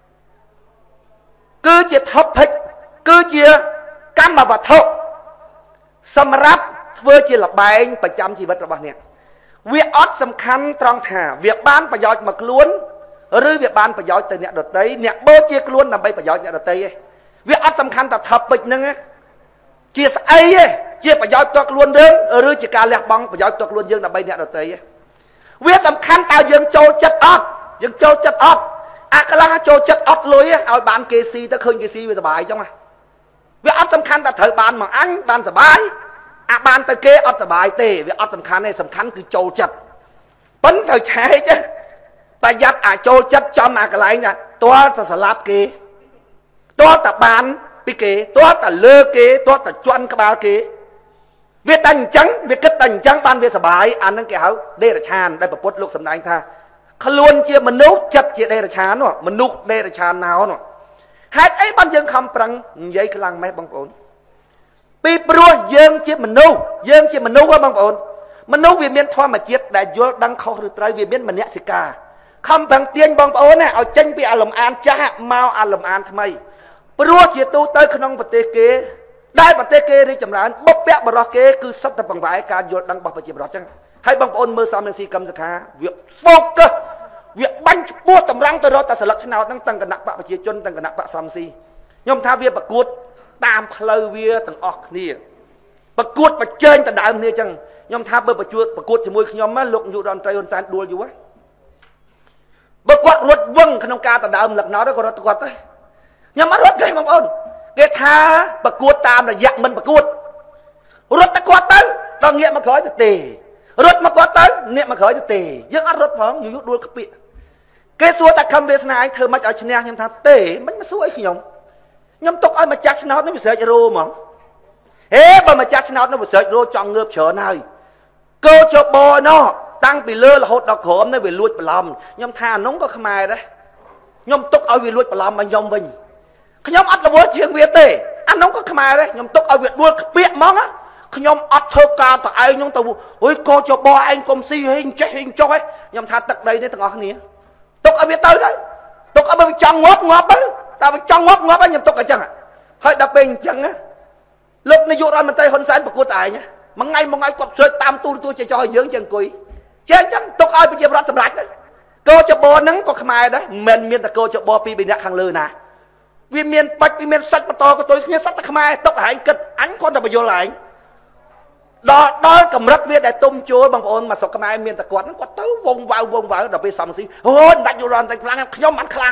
cứ chia thập hịch cứ chia cam mà vật thọ xâm ráp vừa chia lọc bài anh bà chăm chỉ vật là bà nè việc ót sầm khăn trong thả việc bán bà giỏi mà luôn rồi việc bán bà giỏi từ nhẹ đợt tây nhẹ bố chia luôn làm bay bà giỏi nhẹ đợt tây việc ót sầm khăn ta thập bịch nâng chia ấy chia bà giỏi toạc luôn đơn rồi chỉ cả lẹt bóng bà giỏi toạc luôn dương làm bay nhẹ đợt tây việc sầm khăn tao dương châu chất ót dương châu chất ót à cái lá châu chất ót lối ao bán kê si ta khơi kê si bây giờ bài trong này việc ót sầm khăn ta thời bán mà anh bán sờ bài à ban tới kê ót sờ bài tê việc ót sầm khăn này sầm khăn cứ châu chất bấn thời trái chứ ta dắt à châu chất cho mà cái này nha toa ta sờ láp kê toa ta bán pi kê toa ta lơ kê toa ta choan cái bao kê việc tành trắng việc kết tành trắng ban việc sờ bài anh đang kéo đây là chàn đây là bột lục sầm anh tha khăn luôn chia mình nấu chất chia đây là chán nó mình nấu đây là chán nào nó hai ấy ban dương không bằng giấy cái lăng mấy bằng ổn pi pro dương chia mình nấu dương chia mình nấu qua bằng ổn mình nấu vì miền thoa mà chết đại vô đang khó được trái vì miền mình nhẹ xì cả không bằng tiền bằng ổn này ở tranh bị làm an cha mau làm an tham mày pro chia tu tới khăn bát tê kế đại bát tê kế đi chậm lại bốc bẹ bờ kế cứ sắp tập bằng vải cả vô đang bọc vào chia bờ chăng hay bằng ổn mơ sao mình xì cầm ra việc focus việc bánh bua tầm răng tới đó ta sẽ lật thế nào đang tăng cái nặng bạ và chia chân tăng cái nặng bạ xăm xì nhom tha việc bạc cuột tam phơi việc từng óc nè bạc cuột bạc chơi ta đại nè chăng nhom tha bơ bạc chuột bạc cuột chỉ môi nhom má lục dụ đòn trai đòn san đuôi dụ á bạc cuột ruột vâng khăn ông ca ta đại lật nó đó còn đó cuột đấy nhom má ruột chơi mong ôn cái tha bạc cuột tam là dạng mình bạc cuột ruột ta cuột tới đòn nghiệm mà khói tề ruột mà cuột tới nghiệm mà khói tề nhưng ăn ruột phóng dụ dụ đuôi cấp bị cái số ta không biết này thơ mắt ở trên này nhưng thà tệ mấy mà số ấy khi nhom nhom tóc ai mà chặt nó nó bị sợi rô mà ế bà mà chặt nó nó bị sợi rô chọn ngợp trở này cơ cho bò nó tăng bị lơ là hột đỏ khổm nó bị luột bà lòng nhom thà nóng có khmai đấy nhom tóc ai bị luột bà lòng mà nhom vinh nhom ăn là bố chuyện việt tệ ăn nóng có khmai đấy nhom tóc ai bị luột biết món á nhom ăn thơ ca tại ai nhom tàu ôi cô cho bò anh công si hình chết hình cho ấy nhom thà tật đây đấy thằng ngọc này tục ở việt tới đấy tục ở bên trong ngóp ngóp ấy ta bên trong ngóp ngóp ấy nhầm tục ở chân à hơi đặc biệt chân á lúc này dụ ra mình tây hôn sáng của cô tài nhá mà ngay một ngày quật chơi tam tu tôi chỉ cho hơi dưỡng chân quỷ chứ chẳng tục ai bây giờ ra sầm lạch đấy cô cho bò nắng có khmai đấy mình miền ta cô cho bò pi bị nát hàng lư nè vì miền bạch vì miền sách mà to của tôi nhớ sách ta khmai tục ở anh kịch anh con ta bị vô lại đó đó cầm rất viết để tung chúa bằng ôn mà sọc cái mai miền ta quật nó quật tới vòng vào vòng vào đập bị sầm xí ôi đặt vô ron tay khlang nhóm ăn khlang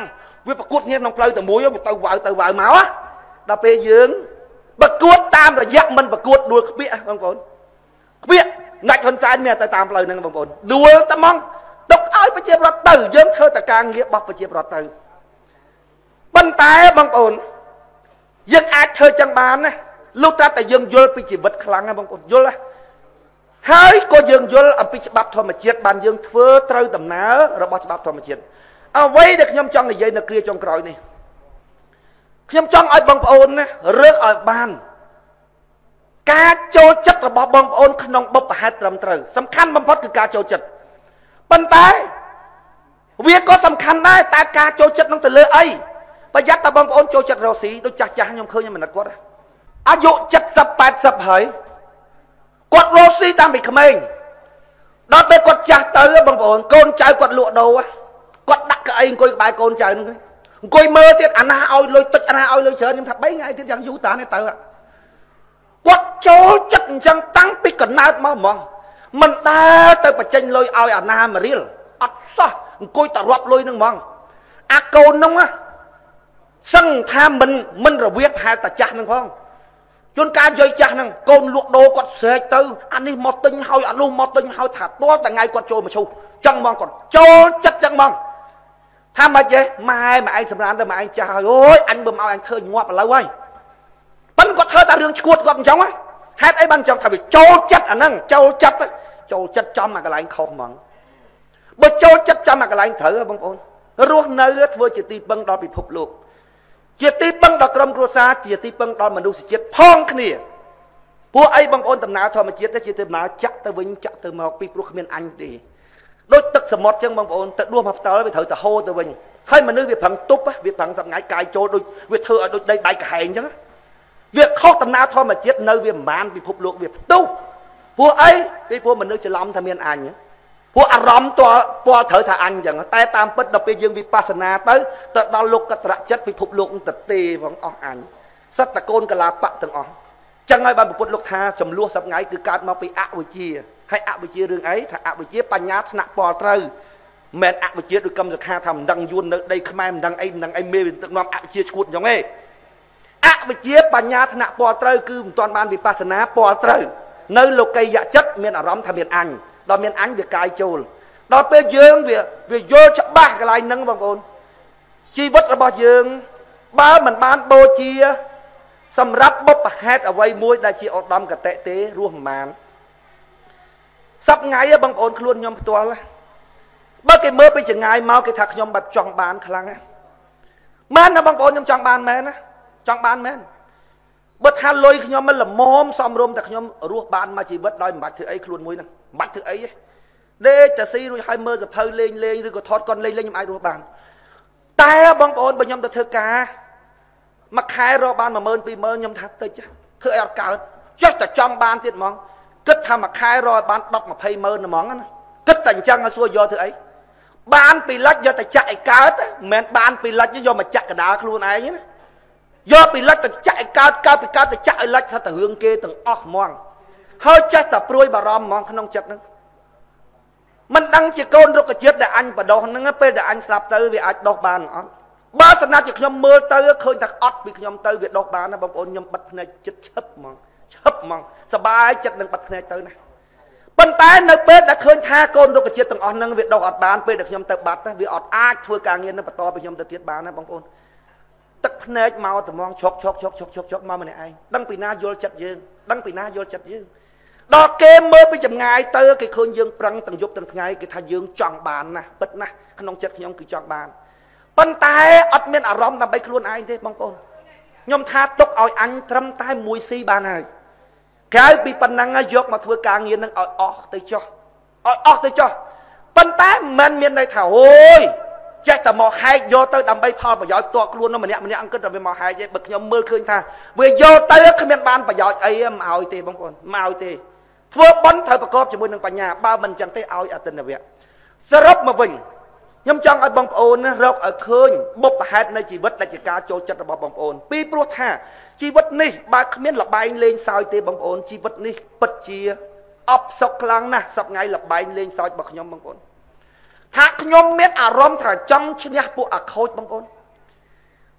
វាប្រកួតគ្នាក្នុងផ្លូវតែមួយទៅវ៉ៅទៅវ៉ៅមកដល់ពេលយើងប្រកួតតាមរយៈមិនប្រកួតដួលខ្ពាកបងប្អូនខ្ពាកណាច់ហ៊ុនសែនមានទៅតាមផ្លូវហ្នឹងបងប្អូនដួលតែហ្មងទុកឲ្យប្រជាប្រដ្ឋទៅយើងធ្វើតែការងាររបស់ប្រជាប្រដ្ឋទៅប៉ុន្តែបងប្អូនយើងអាចធ្វើចឹងបានណាលុះត្រាតែយើងយល់ពីជីវិតខ្លាំងណាបងប្អូនយល់ណាហើយក៏យើងយល់អំពីច្បាប់ធម្មជាតិបានយើងធ្វើត្រូវដំណើររបស់ច្បាប់ធម្មជាតិអ្វីដែលខ្ញុំចង់និយាយនៅគ្រាចុងក្រោយនេះខ្ញុំចង់ឲ្យបងប្អូនណារើសឲ្យបានការចូលចិត្តរបស់បងប្អូនក្នុងបុព្វហេតុត្រឹមត្រូវសំខាន់បំផុតគឺការចូលចិត្តប៉ុន្តែវាក៏សំខាន់ដែរតែការចូលចិត្តនឹងទៅលើអីប្រយ័ត្នតែបងប្អូនចូលចិត្តរស់ស៊ីដូចចាស់ចាស់ខ្ញុំឃើញខ្ញុំមិននឹកគាត់អាយុเจ็ดสิบ แปดสิบហើយគាត់រស់ស៊ីតាំងពីក្មេងដល់ពេលគាត់ចាស់ទៅបងប្អូនកូនចៅគាត់លក់ដូរគាត់ដាក់កៅអីអង្គុយក្បែរកូនចៅហ្នឹងអង្គុយមើលទៀតអាណាឲ្យលុយតិចអាណាឲ្យលុយច្រើនខ្ញុំថាបីថ្ងៃទៀតយ៉ាងយូរតានេះទៅគាត់ចូលចិត្តអញ្ចឹងតាំងពីកណើតមកហ្មងមិនដើរទៅបញ្ចេញលុយឲ្យអាណាមួយរៀលអត់សោះអង្គុយតែរាប់លុយហ្នឹងហ្មងអាកូនហ្នឹងសឹងថាមិនមិនរវាបហៅតាចាស់ហ្នឹងផងជួនកាលយាយចាស់ហ្នឹងកូនលក់ដូរគាត់ស្រែកទៅអានេះមកទិញហើយអានោះមកទិញហើយថាទាល់តែថ្ងៃគាត់ចូលមកឈូសចឹងហ្មងគាត់ចូលចិត្តចឹងហ្មងថាមិនទេម៉ែម៉ែឯងសម្រាប់ទៅម៉ែឯងចាស់ហើយអូយអញបើមកឲ្យអញធ្វើញាប់ឥឡូវហើយប៉ិនគាត់ធ្វើតែរឿងឈួតគាត់អញ្ចឹងហេតុអីបានចង់ថាវាចូលចិត្តអាហ្នឹងចូលចិត្តចូលចិត្តចំអាកន្លែងខុសហ្មងបើចូលចិត្តចំអាកន្លែងត្រូវបងប្អូនរស់នៅធ្វើជាទីពឹងដល់ពិភពលោកជាទីពឹងដល់ក្រុមគ្រួសារជាទីពឹងដល់មនុស្សជាតិផងគ្នាពួកអីបងប្អូនដំណើរធម្មជាតិទៅជាដំណើរចាក់ទៅវិញចាក់ទៅមកពីព្រោះគ្មានអញទេដូចទឹកសមុទ្រចឹងបងប្អូនទៅដួសមកផ្ទាល់វាត្រូវទៅហូរទៅវិញហើយមនុស្សវាប្រឹងទប់វាប្រឹងសម្ងាយកាយចូលដូចវាធ្វើឲ្យដូចដីដៃកហែងចឹងវាខុសដំណើរធម្មជាតិនៅវាមិនបានពិភពលោកវាផ្ទុះពួកអីពីព្រោះមនុស្សច្រឡំថាមានអញពួកអារម្មណ៍តើពណ៌ត្រូវថាអញចឹងតែតាមពិតដល់ពេលយើងវិបស្សនាទៅទៅដល់លោកកត្រៈចិត្តពិភពលោកទៅទេផងអស់អញសត្វតកូនកលាបៈទាំងអស់ចឹងហើយបានពុទ្ធលោកថាចំនួនសប្ងៃគឺកើតមកពីអវិជ្ជាហើយអវិជ្ជារឿងអីថាអវិជ្ជាបញ្ញាថ្នាក់ពណ៌ត្រូវមិនអវិជ្ជាដូចកម្មសខាថាមិនដឹងយួននៅដីខ្មែរមិនដឹងអីមិនដឹងអីមេទឹកនាំអវិជ្ជាឈួតចឹងឯងអវិជ្ជាបញ្ញាថ្នាក់ពណ៌ត្រូវគឺមិនទាន់បានវិបស្សនាពណ៌ត្រូវនៅលោកីយចិត្តមានអារម្មណ៍ថាមានអញដល់មានអញវាកាយចូលដល់ពេលយើងវាវាយល់ច្បាស់កន្លែងហ្នឹងបងប្អូនជីវិតរបស់យើងបើមិនបានបូជាសម្រាប់បុព្វហេតុអ្វីមួយដែលជាឧត្តមកតេទេរស់មិនបានសប្ងៃបងប្អូនខ្លួនខ្ញុំផ្ទាល់បើគេមើលពីចង្ងាយមកគេថាខ្ញុំបែបចង់បានខ្លាំងណាស់មែនណាបងប្អូនខ្ញុំចង់បានមែនណាចង់បានមែនបើថាលុយខ្ញុំមិនល្មមសំរុំតែខ្ញុំរស់បានមួយជីវិតដោយមិនបាច់ធ្វើអីខ្លួនមួយហ្នឹងមិនបាច់ធ្វើអីទេដេកតែស៊ីរួចហើយមើលសភៅលេងលេងឬក៏ថតកុនលេងលេងខ្ញុំអាចរស់បានតែបងប្អូនបើខ្ញុំទៅធ្វើការមួយខែរកបានមួយម៉ឺនពីរម៉ឺនខ្ញុំថាតិចធ្វើអីអត់កើតចេះតែចង់បានទៀតហ្មងគិតថាមួយខែរកបានដប់ยี่สิบម៉ឺនហ្មងណាគិតតែអញ្ចឹងឲ្យសួរយកធ្វើអីបានពីលិចយកតែចាក់ឲ្យកើតមិនមែនបានពីលិចយកមកចាក់កដាលខ្លួនឯងណាយកពីលិចទៅចាក់ឲ្យកើតកើតពីកើតទៅចាក់ឲ្យលិចថាទៅរឿងគេទាំងអស់ហ្មងហើយចេះតែព្រួយបារម្ភហ្មងក្នុងចិត្តហ្នឹងមិនដឹងជាកូនរុក្ខជាតិដែលអញបដោះហ្នឹងពេលដែលអញស្លាប់ទៅវាអាចដោះបានអត់បើស្នាជាខ្ញុំមើលទៅឃើញតែអត់ពីខ្ញុំទៅវាដោះបានណាបងប្អូនខ្ញុំបិទភ្នែកចិត្តឈឹបហ្មងឈឹបហ្មងសบายចិត្តនឹងបិទភ្នែកទៅណាប៉ុន្តែនៅពេលដែលឃើញថាកូនរុក្ខជាតិទាំងអស់ហ្នឹងវាដោះអត់បានពេលដែលខ្ញុំទៅបាត់វាអត់អាចធ្វើការងារនឹងបន្តពីខ្ញុំទៅទៀតបានណាបងប្អូនទឹកភ្នែកមកត្មងឈប់ឈប់ឈប់ឈប់ឈប់ឈប់មកម្នាក់ឯងដឹងពីណាយល់ចិត្តយើងដឹងពីណាយល់ចិត្តយើងដល់គេមើលពីចម្ងាយទៅគេឃើញយើងប្រឹងទាំងយប់ទាំងថ្ងៃគេថាយើងចង់បានណាពិតណាស់ក្នុងចិត្តខ្ញុំគឺចង់បានប៉ុន្តែអត់មានអារម្មណ៍ដើម្បីខ្លួនឯងទេបងប្អូនខ្ញុំថាទុកឲ្យអញត្រឹមតែមួយស៊ីបានហើយក្រៅពីប៉ុណ្ណឹងយកមកធ្វើការងារនឹងឲ្យអស់ទៅចុះឲ្យអស់ទៅចុះប៉ុន្តែមិនមានន័យថាអូយចេះតែមកហែកយកទៅដើម្បីផលប្រយោជន៍ផ្ទាល់ខ្លួននោះម្នាក់ម្នាក់អង្គគិតតែវាមកហែកទេបើខ្ញុំមើលឃើញថាវាយកទៅគ្មានបានប្រយោជន៍អីមិនឲ្យទេបងប្អូនមិនឲ្យទេធ្វើបន់ត្រូវប្រកបជាមួយនឹងបញ្ញាបើមិនអញ្ចឹងទេឲ្យអតិនវៈសរុបមកវិញខ្ញុំចង់ឲ្យបងប្អូនណារកឲ្យឃើញបុព្វហេតុនៃជីវិតដែលជាការចូលចិត្តរបស់បងប្អូនពីព្រោះថាជីវិតនេះបើគ្មានលបែងលេងសើចទេបងប្អូនជីវិតនេះពិតជាអបសុខខ្លាំងណាស់សប្ងៃលបែងលេងសើចរបស់ខ្ញុំបងប្អូនថាខ្ញុំមានអារម្មណ៍ថាចង់ឈ្នះពួកអាខូចបងប្អូន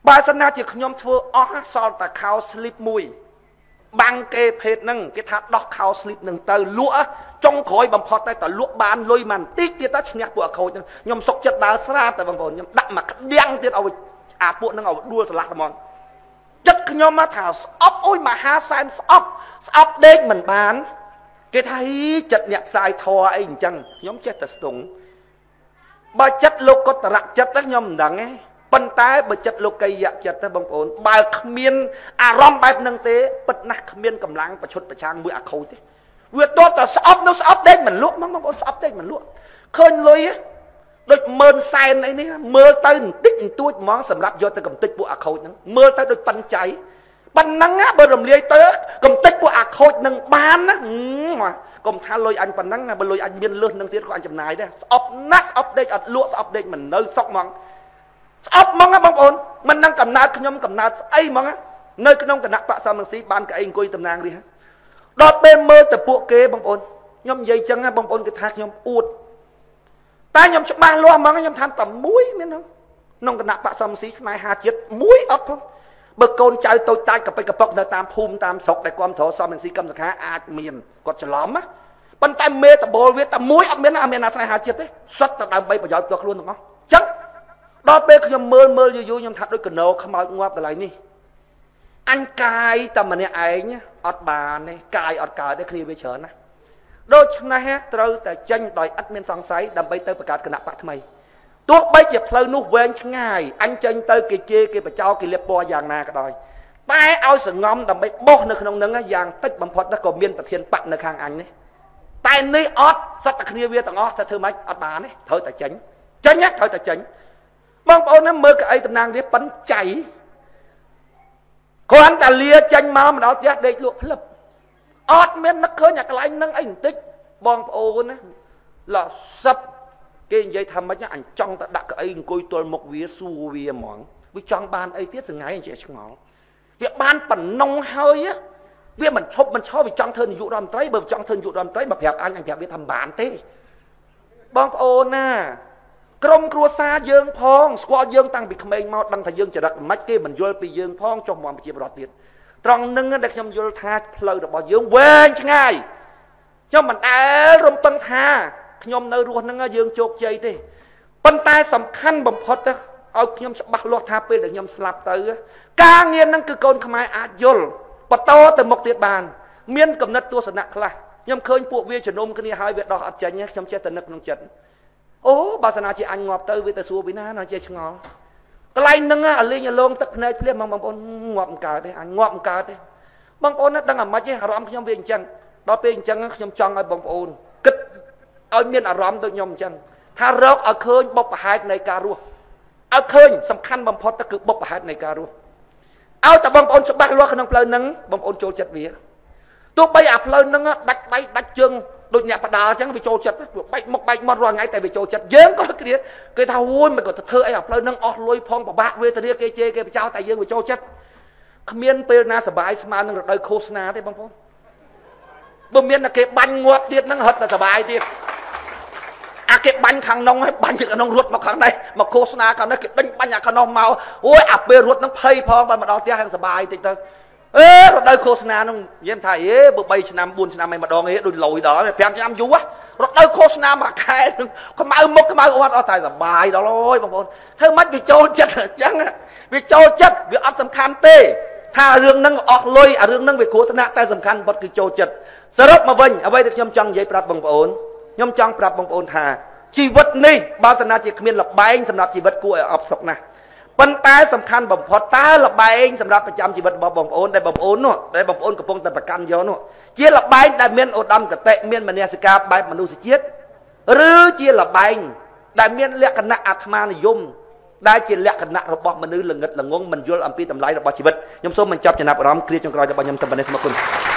បើសិនណាជាខ្ញុំធ្វើអស់សល់តែខោស្លីបមួយបាំងគេភេទហ្នឹងគេថាដោះខោស្លីបហ្នឹងទៅលក់ចុងក្រោយបំផុតតែតលក់បានលុយមិនតិចទៀតទៅឈ្នះពួកអាខូចខ្ញុំសុកចិត្តដើរស្រាតែបងប្អូនខ្ញុំដាក់មកក្តៀងទៀតឲ្យអាពួកហ្នឹងឲ្យដួលស្លាស់ហ្មងចិត្តខ្ញុំមកថាស្អប់អូយមហាសែនស្អប់ស្អប់ដេកមិនបានគេថាចិត្តអ្នកផ្សាយធរអីអញ្ចឹងខ្ញុំចេះតែស្ទង់បើចិត្តលោកកតរៈចិត្តទៅខ្ញុំមិនដឹងទេប៉ុន្តែបើចិត្តលោកីយៈចិត្តទៅបងប្អូនបើគ្មានអារម្មណ៍បែបហ្នឹងទេពិតណាស់គ្មានកម្លាំងប្រឈុតប្រឆាំងមួយអាខូចទេវាតតតែស្អប់នោះស្អប់ដេកមិនលក់បងប្អូនស្អប់ដេកមិនលក់ឃើញលុយដូចម៉ឺនសែនអីនេះមើលទៅបន្តិចបន្តួចហ្មងសម្រាប់យកទៅកំទេចពួកអាខូចហ្នឹងមើលទៅដូចប៉ិនចៃប៉ុណ្ណឹងបើរំលាយទៅកំទេចពួកអាខូចនឹងបានណាកុំថាលុយអញប៉ុណ្ណឹងបើលុយអញមានលឺនឹងទៀតក៏អញចំណាយដែរស្អប់ណាស់ស្អប់ដេកអត់លក់ស្អប់ដេកមិននៅសុកហ្មងស្អប់ហ្មងបងប្អូនមិនដឹងកំណើតខ្ញុំកំណើតស្អីហ្មងនៅក្នុងគណៈបកសំរងស៊ីបានក្អេអង្គុយតំណាងរាជដល់ពេលមើលទៅពួកគេបងប្អូនខ្ញុំនិយាយចឹងបងប្អូនគេថាខ្ញុំអួតតែខ្ញុំច្បាស់លាស់ហ្មងខ្ញុំថាតែមួយមានហ្នឹងក្នុងគណៈបកសំរងស៊ីស្នេហាជាតិមួយអត់ផងបើកូនចៅតូចតាចកប៉ិចកប៉ុកនៅតាមភូមិតាមស្រុកដែលគ្រប់គ្រងសំរងស៊ីកម្មសខាអាចមានគាត់ច្រឡំណាប៉ុន្តែមេតបលវាតែមួយអត់មានអត់មានអាស្នេហាជាតិទេសុទ្ធតែដើម្បីប្រយោជន៍ផ្ទាល់ខ្លួនទាំងអស់ចឹងដល់ពេលខ្ញុំមើលមើលយូរយូរខ្ញុំថាដូចកណោខ្មោចងាប់កន្លែងនេះអញកាយតែម្នាក់ឯងអត់បានទេកាយអត់កើតទេគ្នាវាច្រើនណាដូច្នេះត្រូវតែចេញដោយឥតមានសង្ស័យដើម្បីទៅបង្កើតគណៈបកថ្មីទោះបីជាផ្លូវនោះវែងឆ្ងាយអញចេញទៅគេជេរគេបចោគេលៀបពណ៌យ៉ាងណាក៏ដោយតែឲ្យសងំដើម្បីបោះនៅក្នុងនឹងយ៉ាងតិចបំផុតក៏មានប្រធានបកនៅខាងអញនេះតែនេះអត់សត្វតែគ្នាវាទាំងអស់ថាធ្វើម៉េចអត់បានទេត្រូវតែចេញចេញត្រូវតែចេញបងប្អូនណាមើលកៅអីតំណាងរាជប៉ិនចៃគ្រាន់តែលាចេញមកមកដល់ផ្ទះដេកលក់ផ្លឹបអត់មាននឹកឃើញអាកន្លែងហ្នឹងអីបន្តិចបងប្អូនណាឡសឹបគេនិយាយថាម៉េចអញចង់តែដាក់កៅអីអង្គុយទល់មុខវាសួរវាហ្មងវាចង់បានអីទៀតសង្ហៃអញ្ចេះឆ្ងល់វាបានប៉ុណ្ណឹងហើយវាមិនឈប់មិនឈរវាចង់ធ្វើនាយករដ្ឋមន្ត្រីបើចង់ធ្វើនាយករដ្ឋមន្ត្រីបើប្រាប់អញអញប្រាប់វាថាមិនបានទេបងប្អូនណាក្រុមគ្រួសារយើងផងស្គាល់យើងតាំងពីក្មេងមកដឹងថាយើងចរិតមិនគេមិនយល់ពីយើងផងចុះមកប្រជាពលរដ្ឋទៀតត្រង់នឹងដែលខ្ញុំយល់ថាផ្លូវរបស់យើងវែងឆ្ងាយខ្ញុំមិនដែលរំពឹងថាខ្ញុំនៅរស់នឹងយើងជោគជ័យទេប៉ុន្តែសំខាន់បំផុតទៅឲ្យខ្ញុំច្បាស់លាស់ថាពេលដែលខ្ញុំស្លាប់ទៅការងារហ្នឹងគឺកូនខ្មែរអាចយល់បន្តទៅមុខទៀតបានមានគំនិតទស្សនៈខ្លះខ្ញុំឃើញពួកវាជំនុំគ្នាហើយវាដោះអត់ចេញខ្ញុំចេះតែនឹកក្នុងចិត្តអូបើសិនជាអញងាប់ទៅវាទៅសួរពីណាណាចេះឆ្ងល់កន្លែងហ្នឹងអាលេងអាលងទឹកភ្នែកភ្លាមបងប្អូនងាប់មិនកើតទេអញងាប់មិនកើតទេបងប្អូនណាដឹងអាម៉េចទេអារម្មណ៍ខ្ញុំវាអញ្ចឹងដល់ពេលអញ្ចឹងខ្ញុំចង់ឲ្យបងប្អូនគិតឲ្យមានអារម្មណ៍ដូចខ្ញុំអញ្ចឹងថារកឲ្យឃើញបុព្វហេតុនៃការរស់ឲ្យឃើញសំខាន់បំផុតទៅគឺបុព្វហេតុនៃការរស់ឲ្យតែបងប្អូនច្បាស់លាស់ក្នុងផ្លូវហ្នឹងបងប្អូនចូលចិត្តវាទោះបីអាផ្លូវហ្នឹងដាច់ដៃដាច់ជើងដូចអ្នកបដាអញ្ចឹងវាចូលចិត្តបែកមុខបែកមាត់រាល់ថ្ងៃតែវាចូលចិត្តយើងក៏គ្នាគេថាអូយមិនក៏ទៅធ្វើអីអាផ្លូវហ្នឹងអស់លុយផងពិបាកវេទនាគេជេរគេបចោតែយើងវាចូលចិត្តគ្មានពេលណាសបាយស្មើនឹងរដូវឃោសនាទេបងប្អូនបើមានតែគេបាញ់ងាប់ទៀតហ្នឹងរត់តែសបាយទៀតអាគេបាញ់ខាងក្នុងហើយបាញ់ខាងក្នុងរត់មកខាងនេះមកឃោសនាខាងនេះគេដេញបាញ់អាខាងនោះមកអូយអាពេលរត់ហ្នឹងភ័យផងបើមកដល់ផ្ទះហើយសបាយតិចទៅអេរដូវឃោសនាហ្នឹងនិយាយថាអេបើបីឆ្នាំបួនឆ្នាំឯម្ដងឯងដូចលយដល់ប្រាំឆ្នាំយូររដូវឃោសនាមួយខែខ្មៅមុខខ្មៅអត់អត់តែសបាយដល់អើយបងប្អូនធ្វើម៉េចវាចូលចិត្តអញ្ចឹងវាចូលចិត្តវាអត់សំខាន់ទេថារឿងហ្នឹងអស់លុយអារឿងហ្នឹងវាគ្រោះថ្នាក់តែសំខាន់បំផុតគឺចូលចិត្តសរុបមកវិញអ្វីដែលខ្ញុំចង់និយាយប្រាប់បងប្អូនខ្ញុំចង់ប្រាប់បងប្អូនថាជីវិតនេះបើសិនណាជាគ្មានលបែងសម្រាប់ជីវិតគួរឲ្យអបសុខណាស់ប៉ុន្តែសំខាន់បំផុតតើលបែងសម្រាប់ប្រចាំជីវិតរបស់បងប្អូនដែលបងប្អូននោះដែលបងប្អូនកំពុងតែប្រកាន់យកនោះជាលបែងដែលមានឧត្តមគតិមានមនសិការបែបមនុស្សជាតិឬជាលបែងដែលមានលក្ខណៈអាត្មានិយមដែលជាលក្ខណៈរបស់មនុស្សល្ងិតល្ងងមិនយល់អំពីតម្លៃរបស់ជីវិតខ្ញុំសូមបញ្ចប់ចំណាប់អារម្មណ៍គ្រាចុងក្រោយរបស់ខ្ញុំតែប៉ុណ្ណេះសូមអរគុណ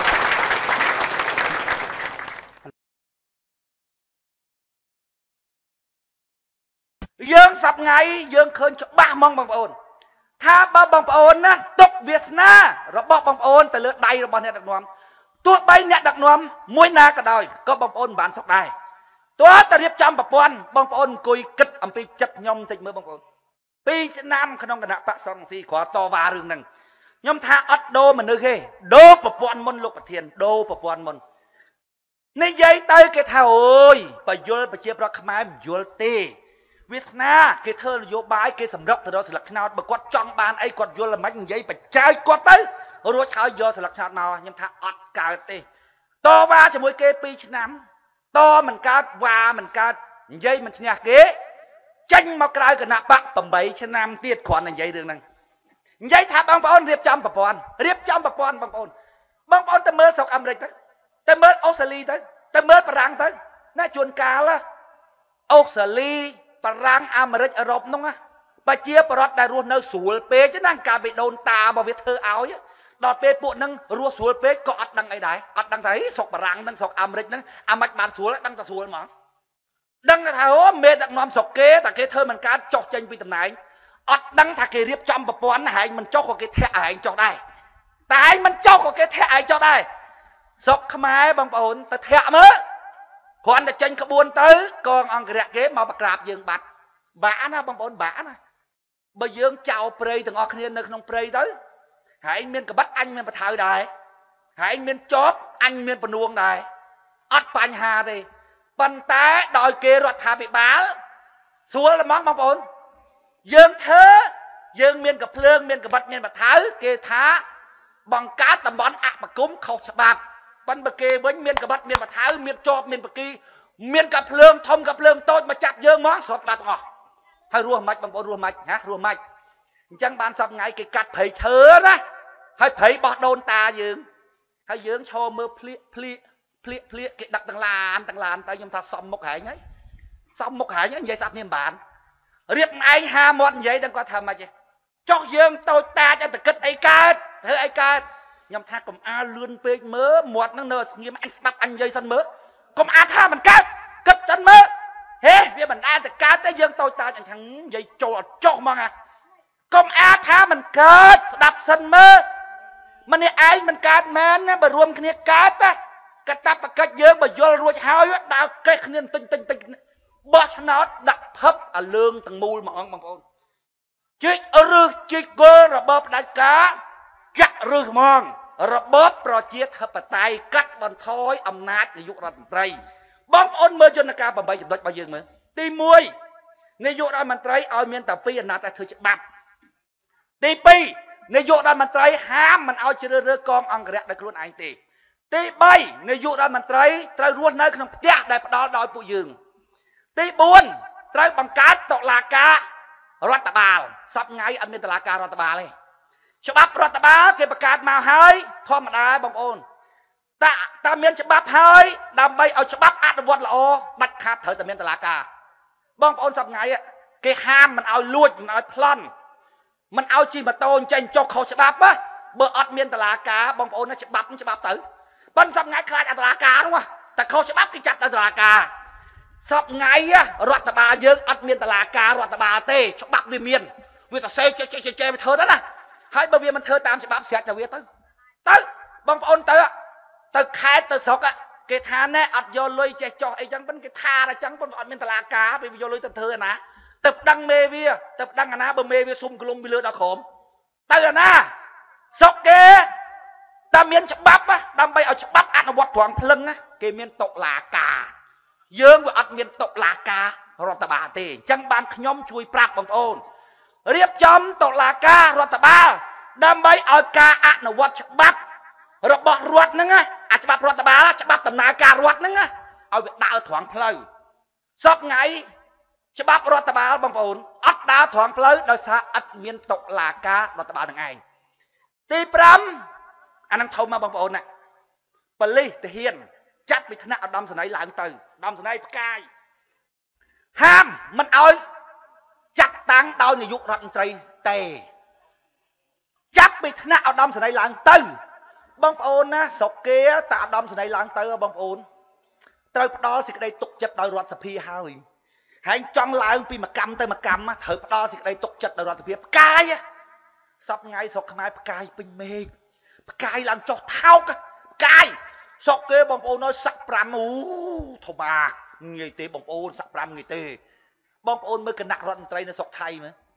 យើងសប្ងៃយើងឃើញច្បាស់ហ្មងបងប្អូនថាបើបងប្អូនណាទុកវាសនារបស់បងប្អូនទៅលើដៃរបស់អ្នកដឹកនាំទោះបីអ្នកដឹកនាំមួយណាក៏ដោយក៏បងប្អូនមិនបានសុខដែរទោះតែរៀបចំប្រព័ន្ធបងប្អូនអង្គុយគិតអំពីចិត្តខ្ញុំបន្តិចមើលបងប្អូនពីឆ្នាំក្នុងគណៈបកសង្ស៊ីគ្រាន់តវ៉ារឿងហ្នឹងខ្ញុំថាអត់ដូរមនុស្សទេដូរប្រព័ន្ធមុនលោកប្រធានដូរប្រព័ន្ធមុននិយាយទៅគេថាអូយបយលប្រជាប្រដ្ឋខ្មែរមិនយល់ទេវាសនាគេធ្វើនយោបាយគេសម្រុកទៅរកស្លឹកឆ្នោតបើគាត់ចង់បានអីគាត់យល់មិននិយាយបច្ចាយគាត់ទៅរួចហើយយកស្លឹកឆ្នោតមកខ្ញុំថាអត់កើតទេតវ៉ាជាមួយគេពីរឆ្នាំតមិនកើតវ៉ាមិនកើតនិយាយមិនឈ្នះគេចេញមកក្រៅគណៈបកeightឆ្នាំទៀតគ្រាន់តែនិយាយរឿងហ្នឹងនិយាយថាបងប្អូនរៀបចំប្រព័ន្ធរៀបចំប្រព័ន្ធបងប្អូនបងប្អូនទៅមើលស្រុកអាមេរិកទៅទៅមើលអូស្ត្រាលីទៅទៅមើលបារាំងទៅណាជួនកាលអូស្ត្រាលីបារាំងអាមេរិកអឺរ៉ុបហ្នឹងប្រជាប្រដ្ឋដែលរស់នៅស្រួលពេកណាកាលពីដូនតារបស់វាធ្វើឲ្យដល់ពេលពួកហ្នឹងរស់ស្រួលពេកក៏អត់ដឹងអីដែរអត់ដឹងថាស្រុកបារាំងហ្នឹងស្រុកអាមេរិកហ្នឹងអាម៉េចបានស្រួលដឹងតែស្រួលហ្មងដឹងថាអូមេដឹកនាំស្រុកគេតែគេធ្វើមិនកើតចុះចេញពីតំណែងអត់ដឹងថាគេរៀបចំប្រព័ន្ធហែងមិនចុះក៏គេធាក់ហែងចុះដែរតែហែងមិនចុះក៏គេធាក់ហែងចុះដែរស្រុកខ្មែរបងប្អូនទៅធាក់មើលគ្រាន់តែចេញក្បួនទៅកងអង្គរៈគេមកប្រក្រាបយើងបាត់បាក់ណាបងប្អូនបាក់ណាបើយើងចោលព្រៃទាំងអស់គ្នានៅក្នុងព្រៃទៅហែងមានកបិតអញមានបថៅដែរហែងមានចប់អញមានពនួងដែរអត់បញ្ហាទេប៉ុន្តែដោយគេរដ្ឋាភិបាលស្រួលហ្មងបងប្អូនយើងធ្វើយើងមានកភ្លើងមានកបិតមានបថៅគេថាបង្កើតតំបន់អបគមខុសច្បាប់ប៉ុន្តែគេវិញមានកបិតមានបថៅមានចប់មានបគីមានកភ្លើងធំកភ្លើងតូចមកចាប់យើងមកស្រុតបាត់ទាំងអស់ហើយរស់មិនបងប្អូនរស់មិនណារស់មិនអញ្ចឹងបានសពថ្ងៃគេកាត់ព្រៃឈើណាហើយព្រៃបោះដូនតាយើងហើយយើងឈរមើលភ្លៀកភ្លៀកភ្លៀកភ្លៀកគេដឹកទាំងឡានទាំងឡានទៅខ្ញុំថាសំមុខហែងហើយសំមុខហែងនិយាយស្អាប់គ្នាមិនបានរៀបឯងហាមាត់និយាយដឹងគាត់ថាម៉េចទេចុះយើងតូចតាចតែគិតអីកើតធ្វើអីកើតខ្ញុំថាកុំអាលលឿនពេកមើលមាត់ហ្នឹងនៅស្ងៀមអញស្ដាប់អញនិយាយសិនមើលកុំអាថាមិនកើតគិតសិនមើលហេវាមិនដែលតែកើតទេយើងតូចតាចអញថានិយាយចូលអត់ចុះហ្មងអាកុំអាថាមិនកើតស្ដាប់សិនមើលម្នាក់ឯងមិនកើតមែនណាបើរួមគ្នាកើតណាកតាបកិច្ចយើងបើយល់រួចហើយដើរកេះគ្នាទិញទិញទិញបោះឆ្នោតដាក់ភឹបអាលើងទាំងមូលហ្មងបងប្អូនជីករឹសជីកគល់របបផ្ដាច់ការចាក់រឹសហ្មងរបបប្រជាធិបតេយ្យកាត់បន្ថយអំណាចនាយករដ្ឋមន្ត្រីបងប្អូនមើលយន្តការeightចំណុចរបស់យើងមើលទីoneនាយករដ្ឋមន្ត្រីឲ្យមានតែពីរអាណត្តិតែធ្វើច្បាប់ទីtwoនាយករដ្ឋមន្ត្រីហាមមិនឲ្យជ្រើសរើសកងអង្គរៈដោយខ្លួនឯងទេទីthreeនាយករដ្ឋមន្ត្រីត្រូវរស់នៅក្នុងផ្ទះដែលផ្ដល់ដោយពួកយើងទីfourត្រូវបង្កើតតុលាការរដ្ឋបាលសពថ្ងៃអត់មានតុលាការរដ្ឋបាលទេច្បាប់រដ្ឋបាលគេបង្កើតមកហើយធម្មតាបងប្អូនតែតែមានច្បាប់ហើយដើម្បីឲ្យច្បាប់អនុវត្តល្អដាច់ខាតត្រូវតែមានតុលាការបងប្អូនសពថ្ងៃគេហាមមិនឲ្យលួចមិនឲ្យប្លន់មិនឲ្យជិះម៉ូតូចេញចុះខុសច្បាប់ណាបើអត់មានតុលាការបងប្អូនណាច្បាប់ច្បាប់ទៅប៉ុន្តែសពថ្ងៃខ្លាចអតុលាការនោះតែខុសច្បាប់គេចាប់ទៅតុលាការសពថ្ងៃរដ្ឋបាលយើងអត់មានតុលាការរដ្ឋបាលទេច្បាប់វាមានវាទៅសេចេះចេះចេះវាធ្វើទៅណាហើយបើវាមិនធ្វើតាមច្បាប់ស្រាច់តែវាទៅទៅបងប្អូនទៅទៅខេត្តទៅស្រុកគេថាណែអត់យកលុយចេះចោះអីចឹងប៉ុន្តែគេថាអញ្ចឹងប៉ុន្តែអត់មានតុលាការពេលយកលុយទៅធ្វើអាណាទៅប្តឹងមេវាទៅប្តឹងអាណាបើមេវាសុំក្លុំពីលើដល់ក្រោមទៅអាណាស្រុកគេតែមានច្បាប់ដើម្បីឲ្យច្បាប់អនុវត្តត្រង់ភ្លឹងគេមានតុលាការយើងវាអត់មានតុលាការរដ្ឋបាលទេអញ្ចឹងបានខ្ញុំជួយប្រាប់បងប្អូនរៀបចំតុលាការរដ្ឋបាលដើម្បីឲ្យការអនុវត្តច្បាប់របស់រដ្ឋហ្នឹងអាច្បាប់រដ្ឋបាលច្បាប់ដំណើរការរដ្ឋហ្នឹងឲ្យវាដើរត្រង់ផ្លូវសពថ្ងៃច្បាប់រដ្ឋបាលបងប្អូនអត់ដើរត្រង់ផ្លូវដោយសារអត់មានតុលាការរដ្ឋបាលនឹងឯងទីfiveអានឹងធំមកបងប្អូនណាប៉ូលីសទាហានចាត់ពីថ្នាក់ឧត្តមសេនីយ៍ឡើងទៅឧត្តមសេនីយ៍ផ្កាយហាមមិនឲ្យចាត់តាំងដោយនាយករដ្ឋមន្ត្រីទេចាប់ពីថ្នាក់ឧត្តមសេនីយ៍ឡើងទៅបងប្អូនណាស្រុកគេតាឧត្តមសេនីយ៍ឡើងទៅបងប្អូនត្រូវផ្ដល់សេចក្តីទុកចិត្តដោយរដ្ឋសភាហើយហើយចង់ឡើងពីមួយកម្មទៅមួយកម្មត្រូវផ្ដល់សេចក្តីទុកចិត្តដោយរដ្ឋសភាផ្កាយសពថ្ងៃស្រុកខ្មែរផ្កាយពេញមេឃផ្កាយឡើងចុះថោកផ្កាយស្រុកគេបងប្អូនnóiសាក់fiveអូធំអាងាយទេបងប្អូនសាក់fiveងាយទេបងប្អូនមើលគណៈរដ្ឋមន្ត្រីនៅស្រុកថៃមើល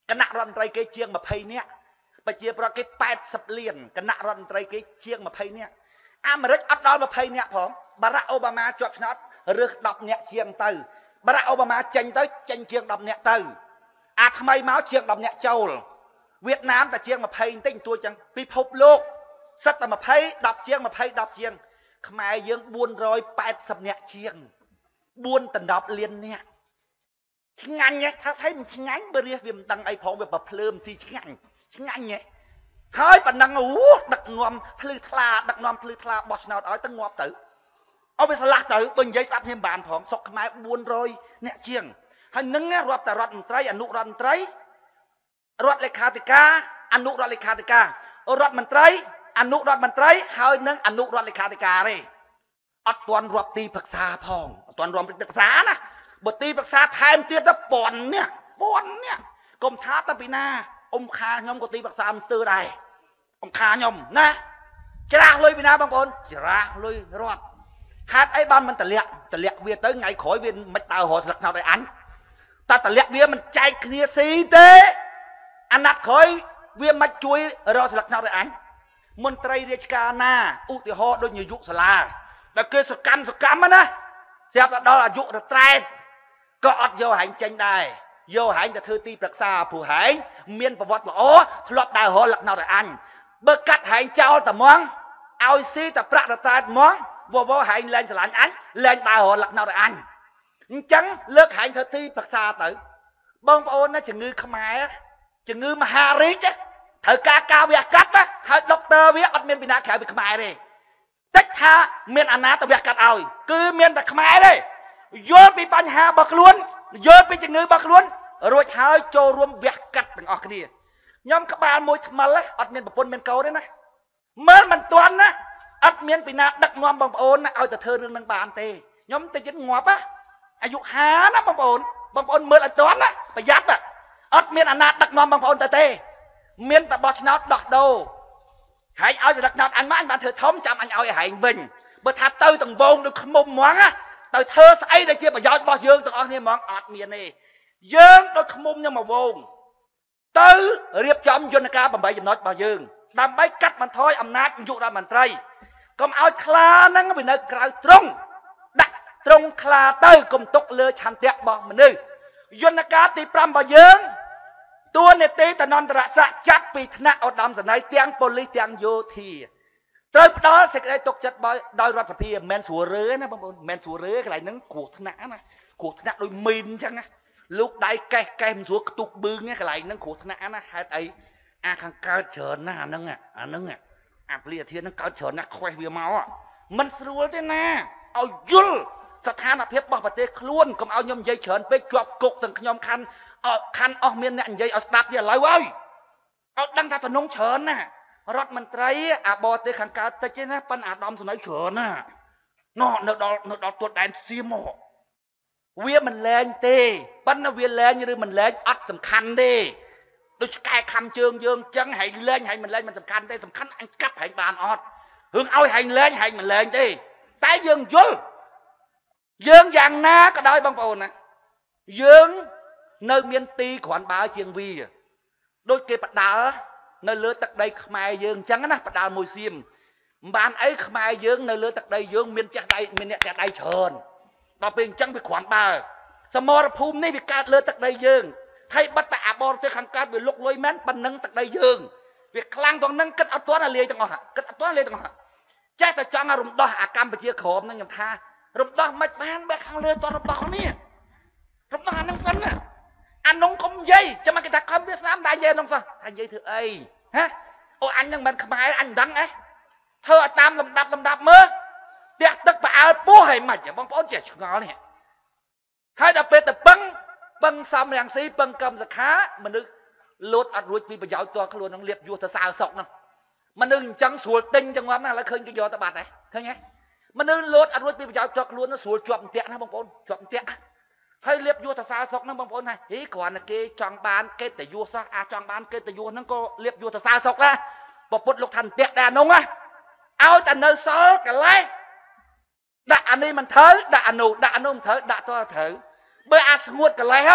គណៈរដ្ឋមន្ត្រីគេជាងยี่สิบនាក់ប្រជាប្រដ្ឋគេแปดสิบលានគណៈរដ្ឋមន្ត្រីគេជាងยี่สิบនាក់អាមេរិកអត់ដល់ยี่สิบនាក់ផងបារ៉ាក់អូបាម៉ាជាប់ឆ្នោតរើសដប់នាក់ជាងទៅបារ៉ាក់អូបាម៉ាចេញទៅចេញជាងដប់នាក់ទៅអាថ្មីមកជាងដប់នាក់ចូលវៀតណាមតែជាងยี่สิบបន្តិចទួចឹងពិភពលោកសិតតែยี่สิบ 10ជាងยี่สิบ 10ជាងខ្មែរយើងbốn trăm八mươiនាក់ជាងbốnដណ្ដប់លាននាក់ឆ្ងាញ់ហ៎ថាថៃមិនឆ្ងាញ់បើរៀសវាមិនដឹងអីផងវាប្រភ្លើមស៊ីឆ្ងាញ់ឆ្ងាញ់ហ៎ហើយប៉ណ្ណឹងអូដឹកនាំភ្លឺថ្លាដឹកនាំភ្លឺថ្លាបោះឆ្នោតឲ្យទៅងាប់ទៅអោវាឆ្លាស់ទៅបើនិយាយស្ដាប់ខ្ញុំបានផងសុកខ្មែរbốn trămនាក់ជាងហើយនឹងរាប់តែរដ្ឋមន្ត្រីអនុរដ្ឋមន្ត្រីរដ្ឋលេខាធិការអនុរដ្ឋលេខាធិការរដ្ឋមន្ត្រីអនុរដ្ឋមន្ត្រីហើយនឹងអនុរដ្ឋលេខាធិការទេអត់ទាន់រាប់ទីប្រឹក្សាផងអត់ទាន់រាប់ទីប្រឹក្សាណាបើទីប្រឹក្សាថែមទៀតទៅពាន់នេះពាន់នេះកុំថាទៅពីណាអ៊ំខាខ្ញុំក៏ទីប្រឹក្សាមិនស្ទើរដែរអ៊ំខាខ្ញុំណាច្រាស់លុយពីណាបងប្អូនច្រាស់លុយរាប់ហេតុអីបានមិនតម្លាក់តម្លាក់វាទៅថ្ងៃក្រោយវាមិនដើររកស្លឹកថ្នោតឲ្យអញតែតម្លាក់វាមិនចែកគ្នាស៊ីទេអាណត្តិក្រោយវាមិនជួយរកស្លឹកថ្នោតឲ្យអញមន្ត្រីរាជការណាឧទាហរណ៍ដូចនាយកសាលាដែលគេសកម្មសកម្មណាស្រាប់តែដល់អាយុរត្រែតក៏អត់យកហែងចេញដែរយកហែងទៅធ្វើទីប្រឹក្សាព្រោះហែងមានប្រវត្តិល្អធ្លាប់ដើររកលក្ខណៈឲ្យអញបើកាត់ហែងចោលតែហ្មងឲ្យស៊ីតែប្រាក់រត្រែតហ្មងវវហែងលែងស្រឡាញ់អញលែងដើររកលក្ខណៈឲ្យអញអញ្ចឹងលើកហែងធ្វើទីប្រឹក្សាទៅបងប្អូនណាជំងឺខ្មែរជំងឺមហារីកត្រូវការការវះកាត់ណាហើយដុកទ័រវាអត់មានពីណាក្រៅពីខ្មែរទេតិចថាមានអាណាទៅវះកាត់ឲ្យគឺមានតែខ្មែរទេយល់ពីបញ្ហារបស់ខ្លួនយល់ពីជំងឺរបស់ខ្លួនរួចហើយចូលរួមវះកាត់ទាំងអស់គ្នាខ្ញុំក្បាលមួយថ្មិលអត់មានប្រពន្ធមានកូនទេណាមើលមិនទាន់ណាអត់មានពីណាដឹកនាំបងប្អូនណាឲ្យទៅធ្វើរឿងនឹងបានទេខ្ញុំតិចទៀតងាប់ណាអាយុហាណាបងប្អូនបងប្អូនមើលឲ្យទាន់ណាប្រយ័ត្នអត់មានអាណាដឹកនាំបងប្អូនទៅទេមានតែបោះឆ្នោតដោះដូរហើយឲ្យស្លឹកថ្នោតអញមកអញបានធ្វើធំចាំអញឲ្យហែងវិញបើថាទៅទាំងវងដូចខ្មុំហ្មងណាទៅធ្វើស្អីដែលជាប្រយោជន៍របស់យើងទាំងអស់គ្នាហ្មងអត់មានទេយើងដូចខ្មុំនឹងមកវងទៅរៀបចំយន្តការeightចំណុចរបស់យើងដើម្បីកាត់បន្ថយអំណាចនាយករដ្ឋមន្ត្រីកុំឲ្យខ្លាហ្នឹងវានៅក្រៅត្រង់ដាក់ត្រង់ខ្លាទៅកុំទុកលើឆន្ទៈរបស់មនុស្សយន្តការទីfiveរបស់យើងតួនាទីតំណន្តរស័ក្តិចាត់ពីថ្នាក់ឧត្តមសេនីយ៍ទាំងប៉ូលីសទាំងយោធាត្រូវផ្ដល់សេចក្តីទុកចិត្តដោយរដ្ឋសភាមិនមែនស្រួលរើណាបងប្អូនមិនមែនស្រួលរើកន្លែងហ្នឹងគ្រោះថ្នាក់ណាគ្រោះថ្នាក់ដូចមីនអញ្ចឹងណាលោកដៃកេះកេះមិនស្រួលខ្ទុកប៊ឺងកន្លែងហ្នឹងគ្រោះថ្នាក់ណាហេតុអីអាខាងកើតច្រើនណាអាហ្នឹងអាហ្នឹងអាពលិធានហ្នឹងកើតច្រើនណាស់ខ្វេះវាមកមិនស្រួលទេណាឲ្យយល់ស្ថានភាពរបស់ប្រទេសខ្លួនកុំឲ្យខ្ញុំនិយាយច្រើនពេកជាប់គុកទាំងខ្ញុំខាន់ខាន់អស់មានអ្នកនិយាយឲ្យស្ដាប់ទៀតឥឡូវហើយឲ្យដឹងថាតំណងច្រើនណារដ្ឋមន្ត្រីអាបរទេសខាងកើតតិចទេណាប៉ុន្តែអាដាមស្នៅច្រើនណាណោះនៅដល់នៅដល់ទួលដែនសៀមមកវាមិនលែងទេប៉ុន្តែវាលែងឬមិនលែងអត់សំខាន់ទេដូចឆ្កែខំជើងយើងចឹងហើយលែងហើយមិនលែងមិនសំខាន់ទេសំខាន់អញកាប់ហែងបានអត់រឿងឲ្យហែងលែងហែងមិនលែងទេតែយើងយល់យើងយ៉ាងណាក៏ដោយបងប្អូនណាយើងនៅមានទីគ្រាន់បើជាងវាដូចគេបដាល់នៅលើទឹកដីខ្មែរយើងអញ្ចឹងណាបដាល់មួយសៀមមិនបានអីខ្មែរយើងនៅលើទឹកដីយើងមានផ្ទះដៃមានអ្នកផ្ទះដៃច្រើនដល់ពេលអញ្ចឹងវាគ្រាន់បើសមរភូមិនេះវាកើតលើទឹកដីយើងថៃបិទតែអាបរទេសខាងកើតវាលុកលុយមែនប៉ុណ្ណឹងទឹកដីយើងវាខ្លាំងទាំងហ្នឹងគិតអត់ទាន់លាយទាំងអស់គិតអត់ទាន់លាយទាំងអស់ចេះតែចង់ឲ្យរំដោះអាកម្ពុជាក្រមហ្នឹងខ្ញុំថារំដោះមិនបានបើខាងលើតរំដោះនេះរំដោះអាហ្នឹងសិនណាអានងកុំនិយាយចាំគេថាខំវាស្នាមដែរនិយាយហ្នឹងសោះថានិយាយធ្វើអីហ៎អូអញហ្នឹងមិនខ្មែរអញមិនដឹងអេធ្វើឲ្យតាមលំដាប់លំដាប់មើលផ្ទះទឹកប្រអើលពោះហើយមិនបងប្អូនចេះឆ្ងល់នេះហើយដល់ពេលទៅពឹងពឹងសំរាំងស៊ីពឹងកម្មសខាមនុស្សលោតអត់រួចពីប្រយោជន៍តខ្លួននឹងលៀបយោទៅសើសុកហ្នឹងមនុស្សអញ្ចឹងស្រួលទិញចឹងហ្នឹងឥឡូវឃើញគេយកទៅបាត់ហើយឃើញហ៎មនុស្សលោតអត់រួចពីប្រយោជន៍តខ្លួនស្រួលជាប់អន្ទាក់ណាបងប្អូនជាប់អន្ទាក់ហើយលៀបយោទៅសើសុកហ្នឹងបងប្អូនណាហីគ្រាន់តែគេចង់បានគេទៅយោសោះអាចចង់បានគេទៅយោហ្នឹងក៏លៀបយោទៅសើសុកដែរពពុតលោកថាអន្ទាក់ដែរហ្នឹងណាឲ្យតែនៅសល់កន្លែងដាក់អានេះមិនត្រូវដាក់អានោះដាក់អានោះមិនត្រូវដាក់តើត្រូវបើអាស្ងួតកន្លែងហ៎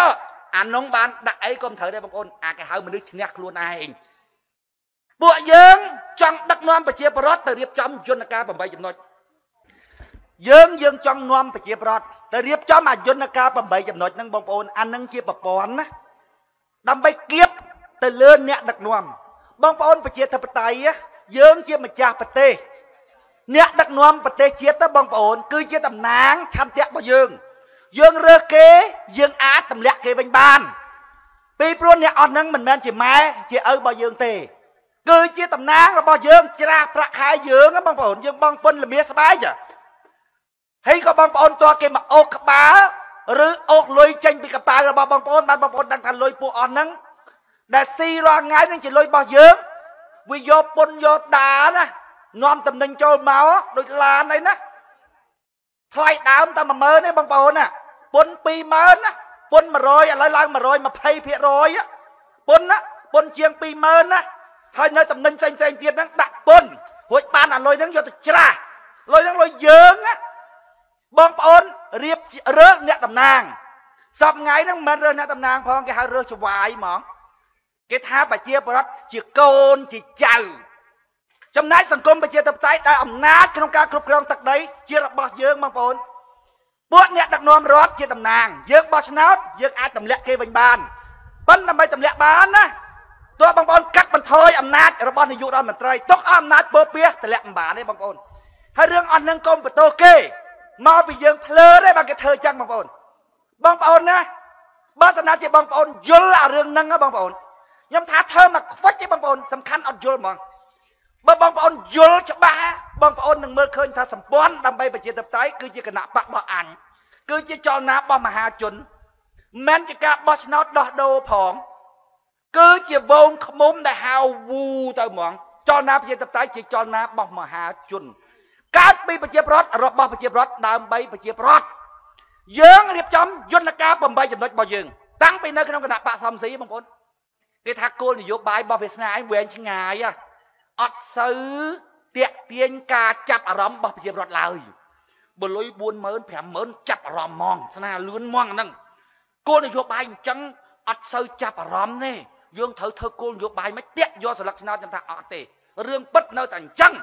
អានងបានដាក់អីក៏មិនត្រូវដែរបងប្អូនអាគេហៅមនុស្សឈ្នះខ្លួនឯងពួកយើងចង់ដឹកនាំប្រជាពលរដ្ឋទៅរៀបចំយន្តការ8ចំណុចយើងយើងចង់នាំប្រជាពលរដ្ឋទៅរៀបចំអាយន្តការ8ចំណុចហ្នឹងបងប្អូនអានឹងជាប្រព័ន្ធណាដើម្បីគៀបទៅលើអ្នកដឹកនាំបងប្អូនប្រជាធិបតេយ្យយើងជាម្ចាស់ប្រទេសអ្នកដឹកនាំប្រទេសជាតិទៅបងប្អូនគឺជាតំណាងឆន្ទៈរបស់យើងយើងរើសគេយើងអាចទម្លាក់គេវិញបានពីព្រោះអ្នកអស់ហ្នឹងមិនមែនជាម៉ែជាឪរបស់យើងទេគឺជាតំណាងរបស់យើងច្រាសប្រាក់ខែយើងបងប្អូនយើងបងពុនល្មាសស្បែកហើយក៏បងប្អូនតើគេមកអូសក្បាលឬអូសលុយចេញពីកប៉ាល់របស់បងប្អូនបានបងប្អូនដឹងថាលុយពួកអស់ហ្នឹងដែលស៊ីរាល់ថ្ងៃហ្នឹងជាលុយរបស់យើងវាយកពុនយកដាណានាំតំណែងចូលមកដូចឡានអីណាថ្លៃដើមតែមួយម៉ឺនទេបងប្អូនណាពុនពីរម៉ឺនណាពុន100ឥឡូវឡើង120%ពុនណាពុនជាងពីរម៉ឺនណាហើយនៅតំណែងផ្សេងផ្សេងទៀតហ្នឹងដាក់ពុនរួចបានអាលុយហ្នឹងយកទៅច្រាស់លុយហ្នឹងលុយយើងណាបងប្អូនរៀបរើសអ្នកតំណាងសពថ្ងៃហ្នឹងមិនមែនរើសអ្នកតំណាងផងគេហៅរើសចវាយហ្មងគេថាប្រជាពលរដ្ឋជាកូនជាចៅចំណែកសង្គមប្រជាធិបតេយ្យដែលអំណាចក្នុងការគ្រប់គ្រងទឹកដីជារបស់យើងបងប្អូនពួកអ្នកដឹកនាំរដ្ឋជាតំណាងយើងបោះឆ្នោតយើងអាចទម្លាក់គេវិញបានប៉ុន្តែដើម្បីទម្លាក់បានណាទោះបងប្អូនកាត់បន្ថយអំណាចរបស់នាយករដ្ឋមន្ត្រីទុកអំណាចពើពាសទម្លាក់មិនបានទេបងប្អូនហើយរឿងអស់នឹងកុំបន្ទោសគេមកពីយើងភ្លើទេបើគេធ្វើចឹងបងប្អូនបងប្អូនណាបើសិនជាបងប្អូនយល់អារឿងហ្នឹងបងប្អូនខ្ញុំថាធ្វើមកខ្វិចទេបងប្អូនសំខាន់អត់យល់ហ្មងបើបងប្អូនយល់ច្បាស់បងប្អូននឹងមើលឃើញថាសម្ព័ន្ធដើម្បីប្រជាធិបតេយ្យគឺជាគណៈបករបស់អញគឺជាចលនារបស់មហាជនមិនជាការបោះឆ្នោតដោះដូរផងគឺជាវងឃ្មុំដែលហៅវូទៅហ្មងចលនាប្រជាធិបតេយ្យជាចលនារបស់មហាជនកើតពីប្រជាប្រដ្ឋរបស់ប្រជាប្រដ្ឋដើម្បីប្រជាប្រដ្ឋយើងរៀបចំយន្តការ8ចំណុចរបស់យើងតាំងពីនៅក្នុងគណៈបកសំស៊ីបងប្អូនគេថាគោលនយោបាយរបស់វាសនាឯងវែងឆ្ងាយអត់សូវតាក់ទាញការចាប់អារម្មណ៍របស់ប្រជាប្រដ្ឋឡើយបើលុយ40000 50000ចាប់អារម្មណ៍ហ្មងស្នាលឿនហ្មងអាហ្នឹងគោលនយោបាយអញ្ចឹងអត់សូវចាប់អារម្មណ៍ទេយើងត្រូវធ្វើគោលនយោបាយមិនតាក់យកស្លឹកឆ្នោតខ្ញុំថាអត់ទេរឿងពិតនៅតែអញ្ចឹង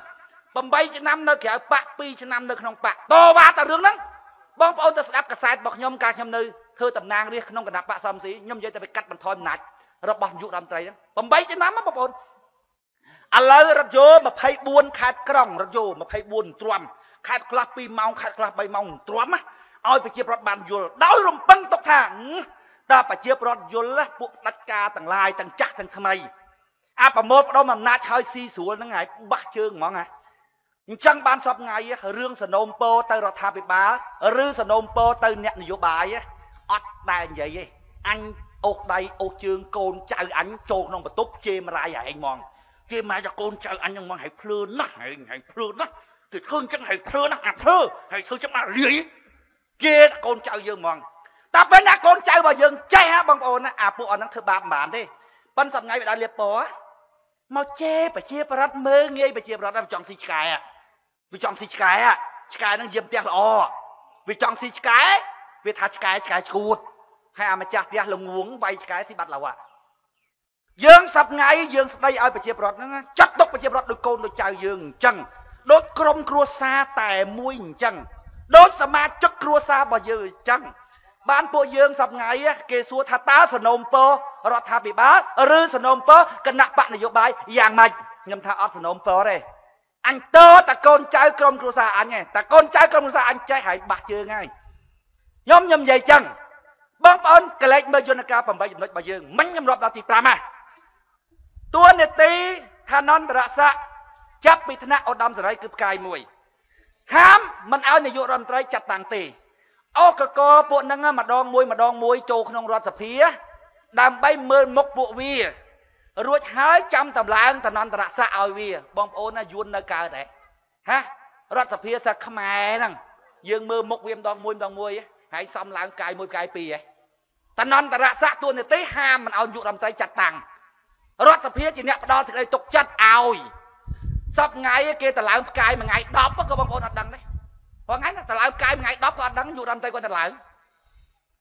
8ឆ្នាំនៅក្រៅបក2ឆ្នាំនៅក្នុងបកតវ៉ាតែរឿងហ្នឹងបងប្អូនទៅស្ដាប់កាសែតរបស់ខ្ញុំកាលខ្ញុំនៅធ្វើតំណាងរាស្ត្រក្នុងគណៈបកសំស៊ីខ្ញុំនិយាយតែไปកាត់បន្ថយអំណាចរបស់នាយករដ្ឋមន្ត្រីហ្នឹង8ឆ្នាំបងប្អូនឥឡូវរថយន្ត24ខេត្តក្រុងរថយន្ត24ទ្រាំខេត្តខ្លះ2ម៉ោងខេត្តខ្លះ3ម៉ោងទ្រាំឲ្យប្រជាប្រដ្ឋបានយល់ដោយរំពឹងទុកថាតើប្រជាប្រដ្ឋយល់ពួកផ្ដាច់ការទាំងឡាយទាំងចាស់ទាំងថ្មីអាប្រមូលផ្ដុំអំណាចឲ្យស៊ីស្រួលហ្នឹងហើយបាក់ជើងហ្មងហ៎អញ្ចឹងបានសពថ្ងៃរឿងសនំពោទៅរដ្ឋាភិបាលឬសនំពោទៅអ្នកនយោបាយអត់ដែលនិយាយទេអញអូសដៃអូសជើងកូនចៅអញចូលក្នុងបន្ទប់ជេរមរាយឯងហ្មងគេមកយកកូនចៅអញហ្នឹងមកឲ្យភ្លឺណាស់ហើយឲ្យភ្លឺណាស់គឺឃើញចឹងឲ្យភ្លឺណាស់អាធ្វើហើយធ្វើចឹងមកលាយគេកូនចៅយើងហ្មងតែពេលណាកូនចៅរបស់យើងចេះហ่าបងប្អូនណាអាពួកអត់ហ្នឹងធ្វើបាបមិនបានទេប៉ុន្តែថ្ងៃវាដល់លៀបពណ៌មកជេរប្រជាប្រដ្ឋមើងងាយប្រជាប្រដ្ឋវាចង់ស៊ីឆ្កែវាចង់ស៊ីឆ្កែឆ្កែហ្នឹងយាមផ្ទះល្អវាចង់ស៊ីឆ្កែវាថាឆ្កែឆ្កែឈួតហើយអាម្ចាស់ផ្ទះល្ងងវាយឆ្កែស៊ីបាត់ឡៅយើងសប្ថ្ងៃយើងស្ដីឲ្យប្រជាប្រដ្ឋហ្នឹងចាត់ទុកប្រជាប្រដ្ឋដូចកូនដូចចៅយើងអញ្ចឹងដូចក្រុមគ្រួសារតែមួយអញ្ចឹងដូចសមាជិកគ្រួសាររបស់យើងអញ្ចឹងបានពួកយើងសប្ថ្ងៃគេសួរថាតើសនំពោរដ្ឋាភិបាលឬសនំពោគណៈបកនយោបាយយ៉ាងម៉េចខ្ញុំថាអត់សនំពោទេអញតតកូនចៅក្រុមគ្រួសារអញទេតែកូនចៅក្រុមគ្រួសារអញចេះហើយបាស់ជើងហើយខ្ញុំខ្ញុំនិយាយចឹងបងប្អូនកលេចមើលយន្តការ8ចំណុចរបស់យើងមិញខ្ញុំរាប់ដល់ទី5ហ៎តួនាទីឋានន្តរស័ក្តិចាប់ពីថ្នាក់ឧត្តមសេរីគឺផ្កាយមួយហាមមិនឲ្យនាយករដ្ឋមន្ត្រីចាត់តាំងទេអូកកពួកហ្នឹងម្ដងមួយម្ដងមួយចូលក្នុងរដ្ឋសភាដើម្បីមើលមុខពួកវារួចហើយចាំតម្លើងឋានន្តរស័ក្តិឲ្យវាបងប្អូនណាយួននៅកើតហ៎ហារដ្ឋសភាសាខ្មែរហ្នឹងយើងមើលមុខវាម្ដងមួយម្ដងមួយហើយសំឡើងកាយមួយកាយពីរហ៎ឋានន្តរស័ក្តិតួនាទីហាមមិនឲ្យនាយករដ្ឋមន្ត្រីចាត់តាំងរដ្ឋសភាជាអ្នកផ្ដល់សេចក្តីទុកចិត្តឲ្យសពថ្ងៃគេតម្លើងផ្កាយមួយថ្ងៃដប់ក៏បងប្អូនអត់ដឹងដែរព្រោះថ្ងៃណាតម្លើងផ្កាយមួយថ្ងៃដប់ក៏អត់ដឹងនាយករដ្ឋមន្ត្រីគាត់តម្លើង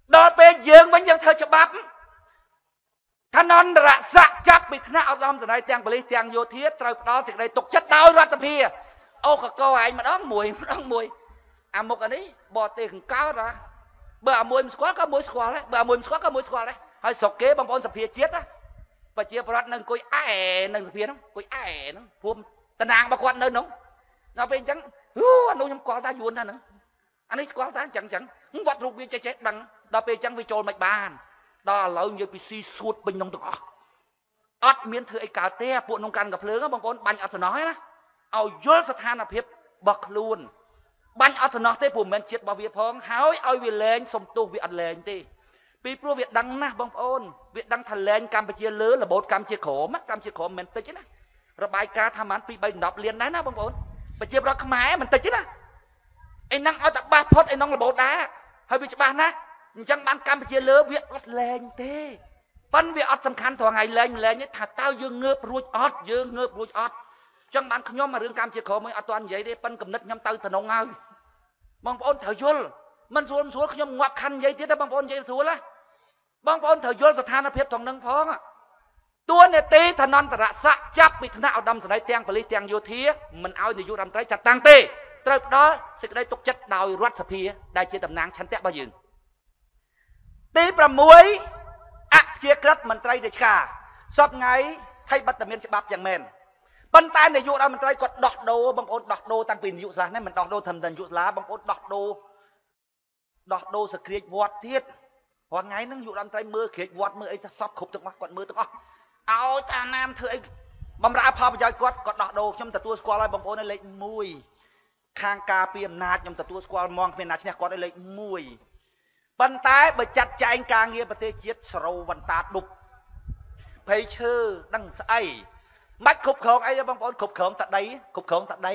ដល់ពេលយើងវិញយើងធ្វើច្បាប់ឋានន្តរស័ក្តិចាប់ពីថ្នាក់ឧត្តមសេនីយ៍ទាំងប៉ូលីសទាំងយោធាត្រូវផ្ដល់សេចក្តីទុកចិត្តដោយរដ្ឋសភាអូកកឯងម្ដងមួយម្ដងមួយអាមុខអានេះបរទេសកង្កោតហ៎បើអាមួយមិនស្គាល់ក៏មួយស្គាល់ដែរបើអាមួយមិនស្គាល់ក៏មួយស្គាល់ដែរហើយស្រុកគេបងប្អូនសភាជាតិណាប្រជាប្រដ្ឋនៅអង្គុយអែនឹងសភាហ្នឹងអង្គុយអែហ្នឹងព្រមតំណាងរបស់គាត់នៅហ្នឹងដល់ពេលអញ្ចឹងអូអានោះខ្ញុំស្គាល់តាយួនថាហ្នឹងអានេះស្គាល់តាអញ្ចឹងអញ្ចឹងវត្តរូបវាចេះចេះដឹងដល់ពេលអញ្ចឹងវាចូលមិនបានដល់ឥឡូវនិយាយពីស៊ីសួតពេញក្នុងទាំងអស់អត់មានធ្វើអីកើតទេពួកក្នុងកាន់កាភ្លើងបងប្អូនបាញ់អត់សំណោះទេណាឲ្យយល់ស្ថានភាពរបស់ខ្លួនបាញ់អត់សំណោះទេព្រោះមិនមែនជាតិរបស់វាផងហើយឲ្យវាលែងសំទោសវាអត់លែងទេពីព្រោះវាដឹងណាស់បងប្អូនវាដឹងថាលែងកម្ពុជាលើរបូតកម្ពុជាក្រមកម្ពុជាក្រមមិនមែនតិចទេណារបាយការណ៍ថាបានពីបីដប់លានដែរណាបងប្អូនប្រជាប្រដ្ឋខ្មែរមិនតិចទេណាអីហ្នឹងឲ្យតែបាសផុតអីហ្នឹងរបូតដែរហើយវាច្បាស់ណាស់អញ្ចឹងបានកម្ពុជាលើវាអត់លែងទេប៉ុន្តែវាអត់សំខាន់ត្រង់ថ្ងៃលែងលែងថាតើយើងងើបរួចអត់យើងងើបរួចអត់អញ្ចឹងបានខ្ញុំរឿងកម្ពុជាក្រមអត់ទាន់និយាយទេប៉ុន្តែកំណត់ខ្ញុំទៅតំណងហើយបងប្អូនត្រូវយល់មិនស្រួលមិនស្រួលខ្ញុំងាប់ខណ្ឌនិយាយទៀតទេបងប្អូននិយាយស្រួលណាបងប្អូនត្រូវយល់ស្ថានភាពត្រង់ហ្នឹងផងតួនាទីឋានន្តរស័ក្តិចាប់ពីថ្នាក់ឧត្តមសេនីយ៍ទាំងប៉ូលីសទាំងយោធាមិនឲ្យនាយករដ្ឋមន្ត្រីចាត់តាំងទេត្រូវផ្ដល់សេចក្តីទុកចិត្តដោយរដ្ឋសភាដែលជាតំណាងឆន្ទៈរបស់យើងទីប្រាំមួយអព្យាក្រឹតមន្ត្រីរាជការសពថ្ងៃថៃបត្តមានច្បាប់យ៉ាងមែនប៉ុន្តែនាយករដ្ឋមន្ត្រីគាត់ដោះដូរបងប្អូនដោះដូរតាំងពីនាយកសាស្ត្រនេះមិនដោះដូរធម្មតានាយកសាលាបងប្អូនដោះដូរដោះដូរសក្រាចវត្តទៀតរាល់ថ្ងៃហ្នឹងនាយករដ្ឋមន្ត្រីមើលក្រាចវត្តមើលអីសពគ្រប់ទាំងអស់គាត់មើលទាំងអស់ឲ្យតាណាមធ្វើអីបំរើផលប្រយោជន៍គាត់គាត់ដោះដូរខ្ញុំទទួលស្គាល់ហើយបងប្អូនលេខមួយខាងការពីអំណាចខ្ញុំទទួលស្គាល់ហ្មងគ្មានណាឈ្នះគាត់លេខមួយប៉ុន្តែបើចាត់ចែងការងារប្រទេសជាតិសរោវន្តាដុបភ័យឈើដឹងស្អីមិនគ្រប់គ្រងអីទេបងប្អូនគ្រប់គ្រងតាដីគ្រប់គ្រងតាដី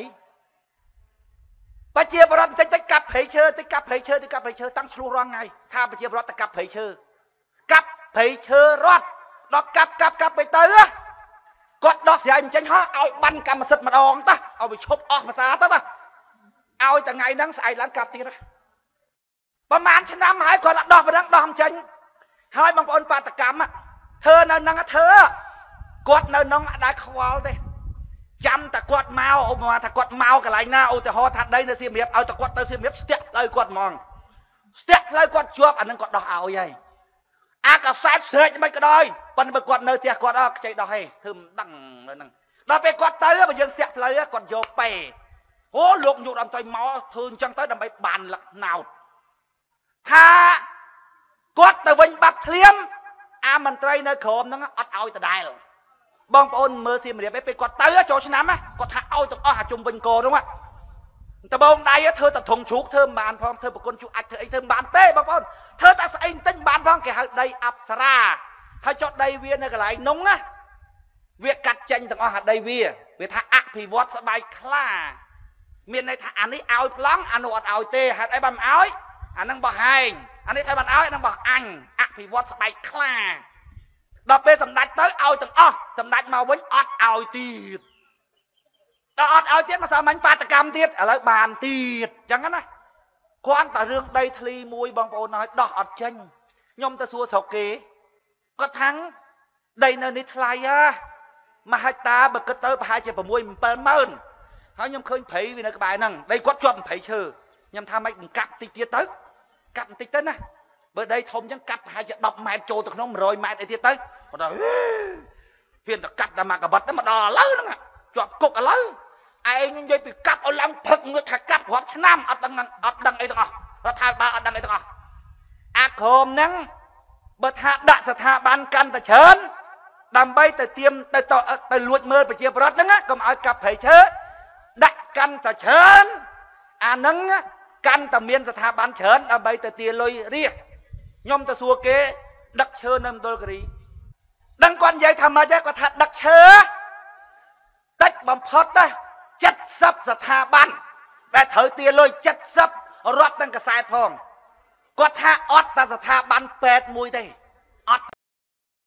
ប្រជាពលរដ្ឋតិចតិចកាប់ភ័យឈើតិចកាប់ភ័យឈើតិចកាប់ភ័យឈើតាំងឆ្លោះរងថ្ងៃថាប្រជាពលរដ្ឋទៅកាប់ភ័យឈើកាប់ភ័យឈើរត់ដល់កាប់កាប់កាប់ទៅទៅគាត់ដោះស្រាយមិនចេញហោះឲ្យបានកម្មសិទ្ធិម្ដងតោះឲ្យវាឈប់អស់ភាសាទៅតោះឲ្យតែថ្ងៃហ្នឹងស្អែកឡើងកាប់ទៀតប្រហែលឆ្នាំហើយគាត់ដោះប៉ុណ្ណឹងដោះមិនចេញហើយបងប្អូនបាតកម្មធ្វើនៅហ្នឹងធ្វើគាត់នៅហ្នឹងអត់ដែលខ្វល់ទេចាំតែគាត់មកឧបមាថាគាត់មកកន្លែងណាឧទាហរណ៍ថាដីនៅសៀមរាបឲ្យតែគាត់ទៅសៀមរាបស្ទាក់ផ្លូវគាត់ហ្មងស្ទាក់ផ្លូវគាត់ជាប់អាហ្នឹងគាត់ដោះឲ្យហើយអាកសែតស្រែកមិនក៏ដោយប៉ុន្តែបើគាត់នៅផ្ទះគាត់អត់ខ្ចីដោះទេធ្វើមិនដឹងនៅហ្នឹងដល់ពេលគាត់ទៅបើយើងស្ទាក់ផ្លូវគាត់យកពេអូលោកយុរដ្ឋមន្ត្រីមកធ្វើអញ្ចឹងទៅដើម្បីបានលក្ខណោតថាគាត់ទៅវិញបាត់ធ្លៀមអាមន្ត្រីនៅក្រមហ្នឹងអត់ឲ្យដដែលបងប្អូនមើលសៀមរាបពេលគាត់ទៅចូលឆ្នាំគាត់ថាឲ្យទាំងអស់អាជុំវិញកោហ្នឹងតបងដៃធ្វើតែធំជ្រូកធ្វើមិនបានផងធ្វើប្រគុណជួអាចធ្វើអីធ្វើមិនបានទេបងប្អូនធ្វើតែស្អីបន្តិចមិនបានផងគេហៅដីអប្សរាហើយចុះដីវានៅកន្លែងនោះណាវាកាត់ចេញទាំងអស់អាដីវាវាថាអភិវឌ្ឍស្បែកខ្លាមានន័យថាអានេះឲ្យប្លង់អានោះអត់ឲ្យទេហេតុអីបានមិនឲ្យអានឹងបោះហែងអានេះឲ្យបានឲ្យអានឹងបោះអញអភិវឌ្ឍស្បែកខ្លាដល់ពេលសម្ដេចទៅឲ្យទាំងអស់សម្ដេចមកវិញអត់ឲ្យទៀតដល់អត់ឲ្យទៀតមកសាមញ្ញបាតកម្មទៀតឥឡូវបានទៀតអញ្ចឹងណាគ្រាន់តែរឿងដីធ្លីមួយបងប្អូនឲ្យដោះអត់ចេញខ្ញុំទៅសួរស្រុកគេគាត់ថាំងដីនៅនេះថ្លៃហ่ะមហិច្ឆតាបើគិតទៅប្រហែលជា6 7ម៉ឺនហើយខ្ញុំឃើញព្រៃវានៅក្បែរហ្នឹងដីគាត់ជាប់ព្រៃឈើខ្ញុំថាមិនកាប់តិចទៀតទៅកាប់បន្តិចទៅណាបើដីធំអញ្ចឹងកាប់ប្រហែលជា10ម៉ែត្រចូលទៅក្នុង100ម៉ែត្រអីទៀតទៅគាត់ថាហ៊ានតែកាប់តែមកកបិតទៅមកដល់ឥឡូវហ្នឹងជាប់គុកឥឡូវឯងនិយាយពីកាប់ឲ្យឡើងផឹកងើបថាកាប់រាប់ឆ្នាំអត់ដឹងអត់ដឹងអីទាំងអស់រដ្ឋាភិបាលអត់ដឹងអីទាំងអស់អាក្រមហ្នឹងបើថាដាក់ស្ថាប័នកាន់តែច្រើនដើម្បីទៅទៀមទៅទៅលួចមើលប្រជាពលរដ្ឋហ្នឹងកុំឲ្យកាប់ព្រៃឈើដាក់កាន់តែច្រើនអាហ្នឹងកាន់តែមានស្ថាប័នច្រើនដើម្បីទៅទាលុយរាជខ្ញុំទៅសួរគេដឹកឈើនៅមណ្ឌលគិរីដឹងគាត់និយាយថាម៉េចគាត់ថាដឹកឈើតិចបំផុតណា70ស្ថាប័នដែលត្រូវទាលុយ70រដ្ឋទាំងកសែតផងគាត់ថាអត់តែស្ថាប័នពេទ្យមួយទេអត់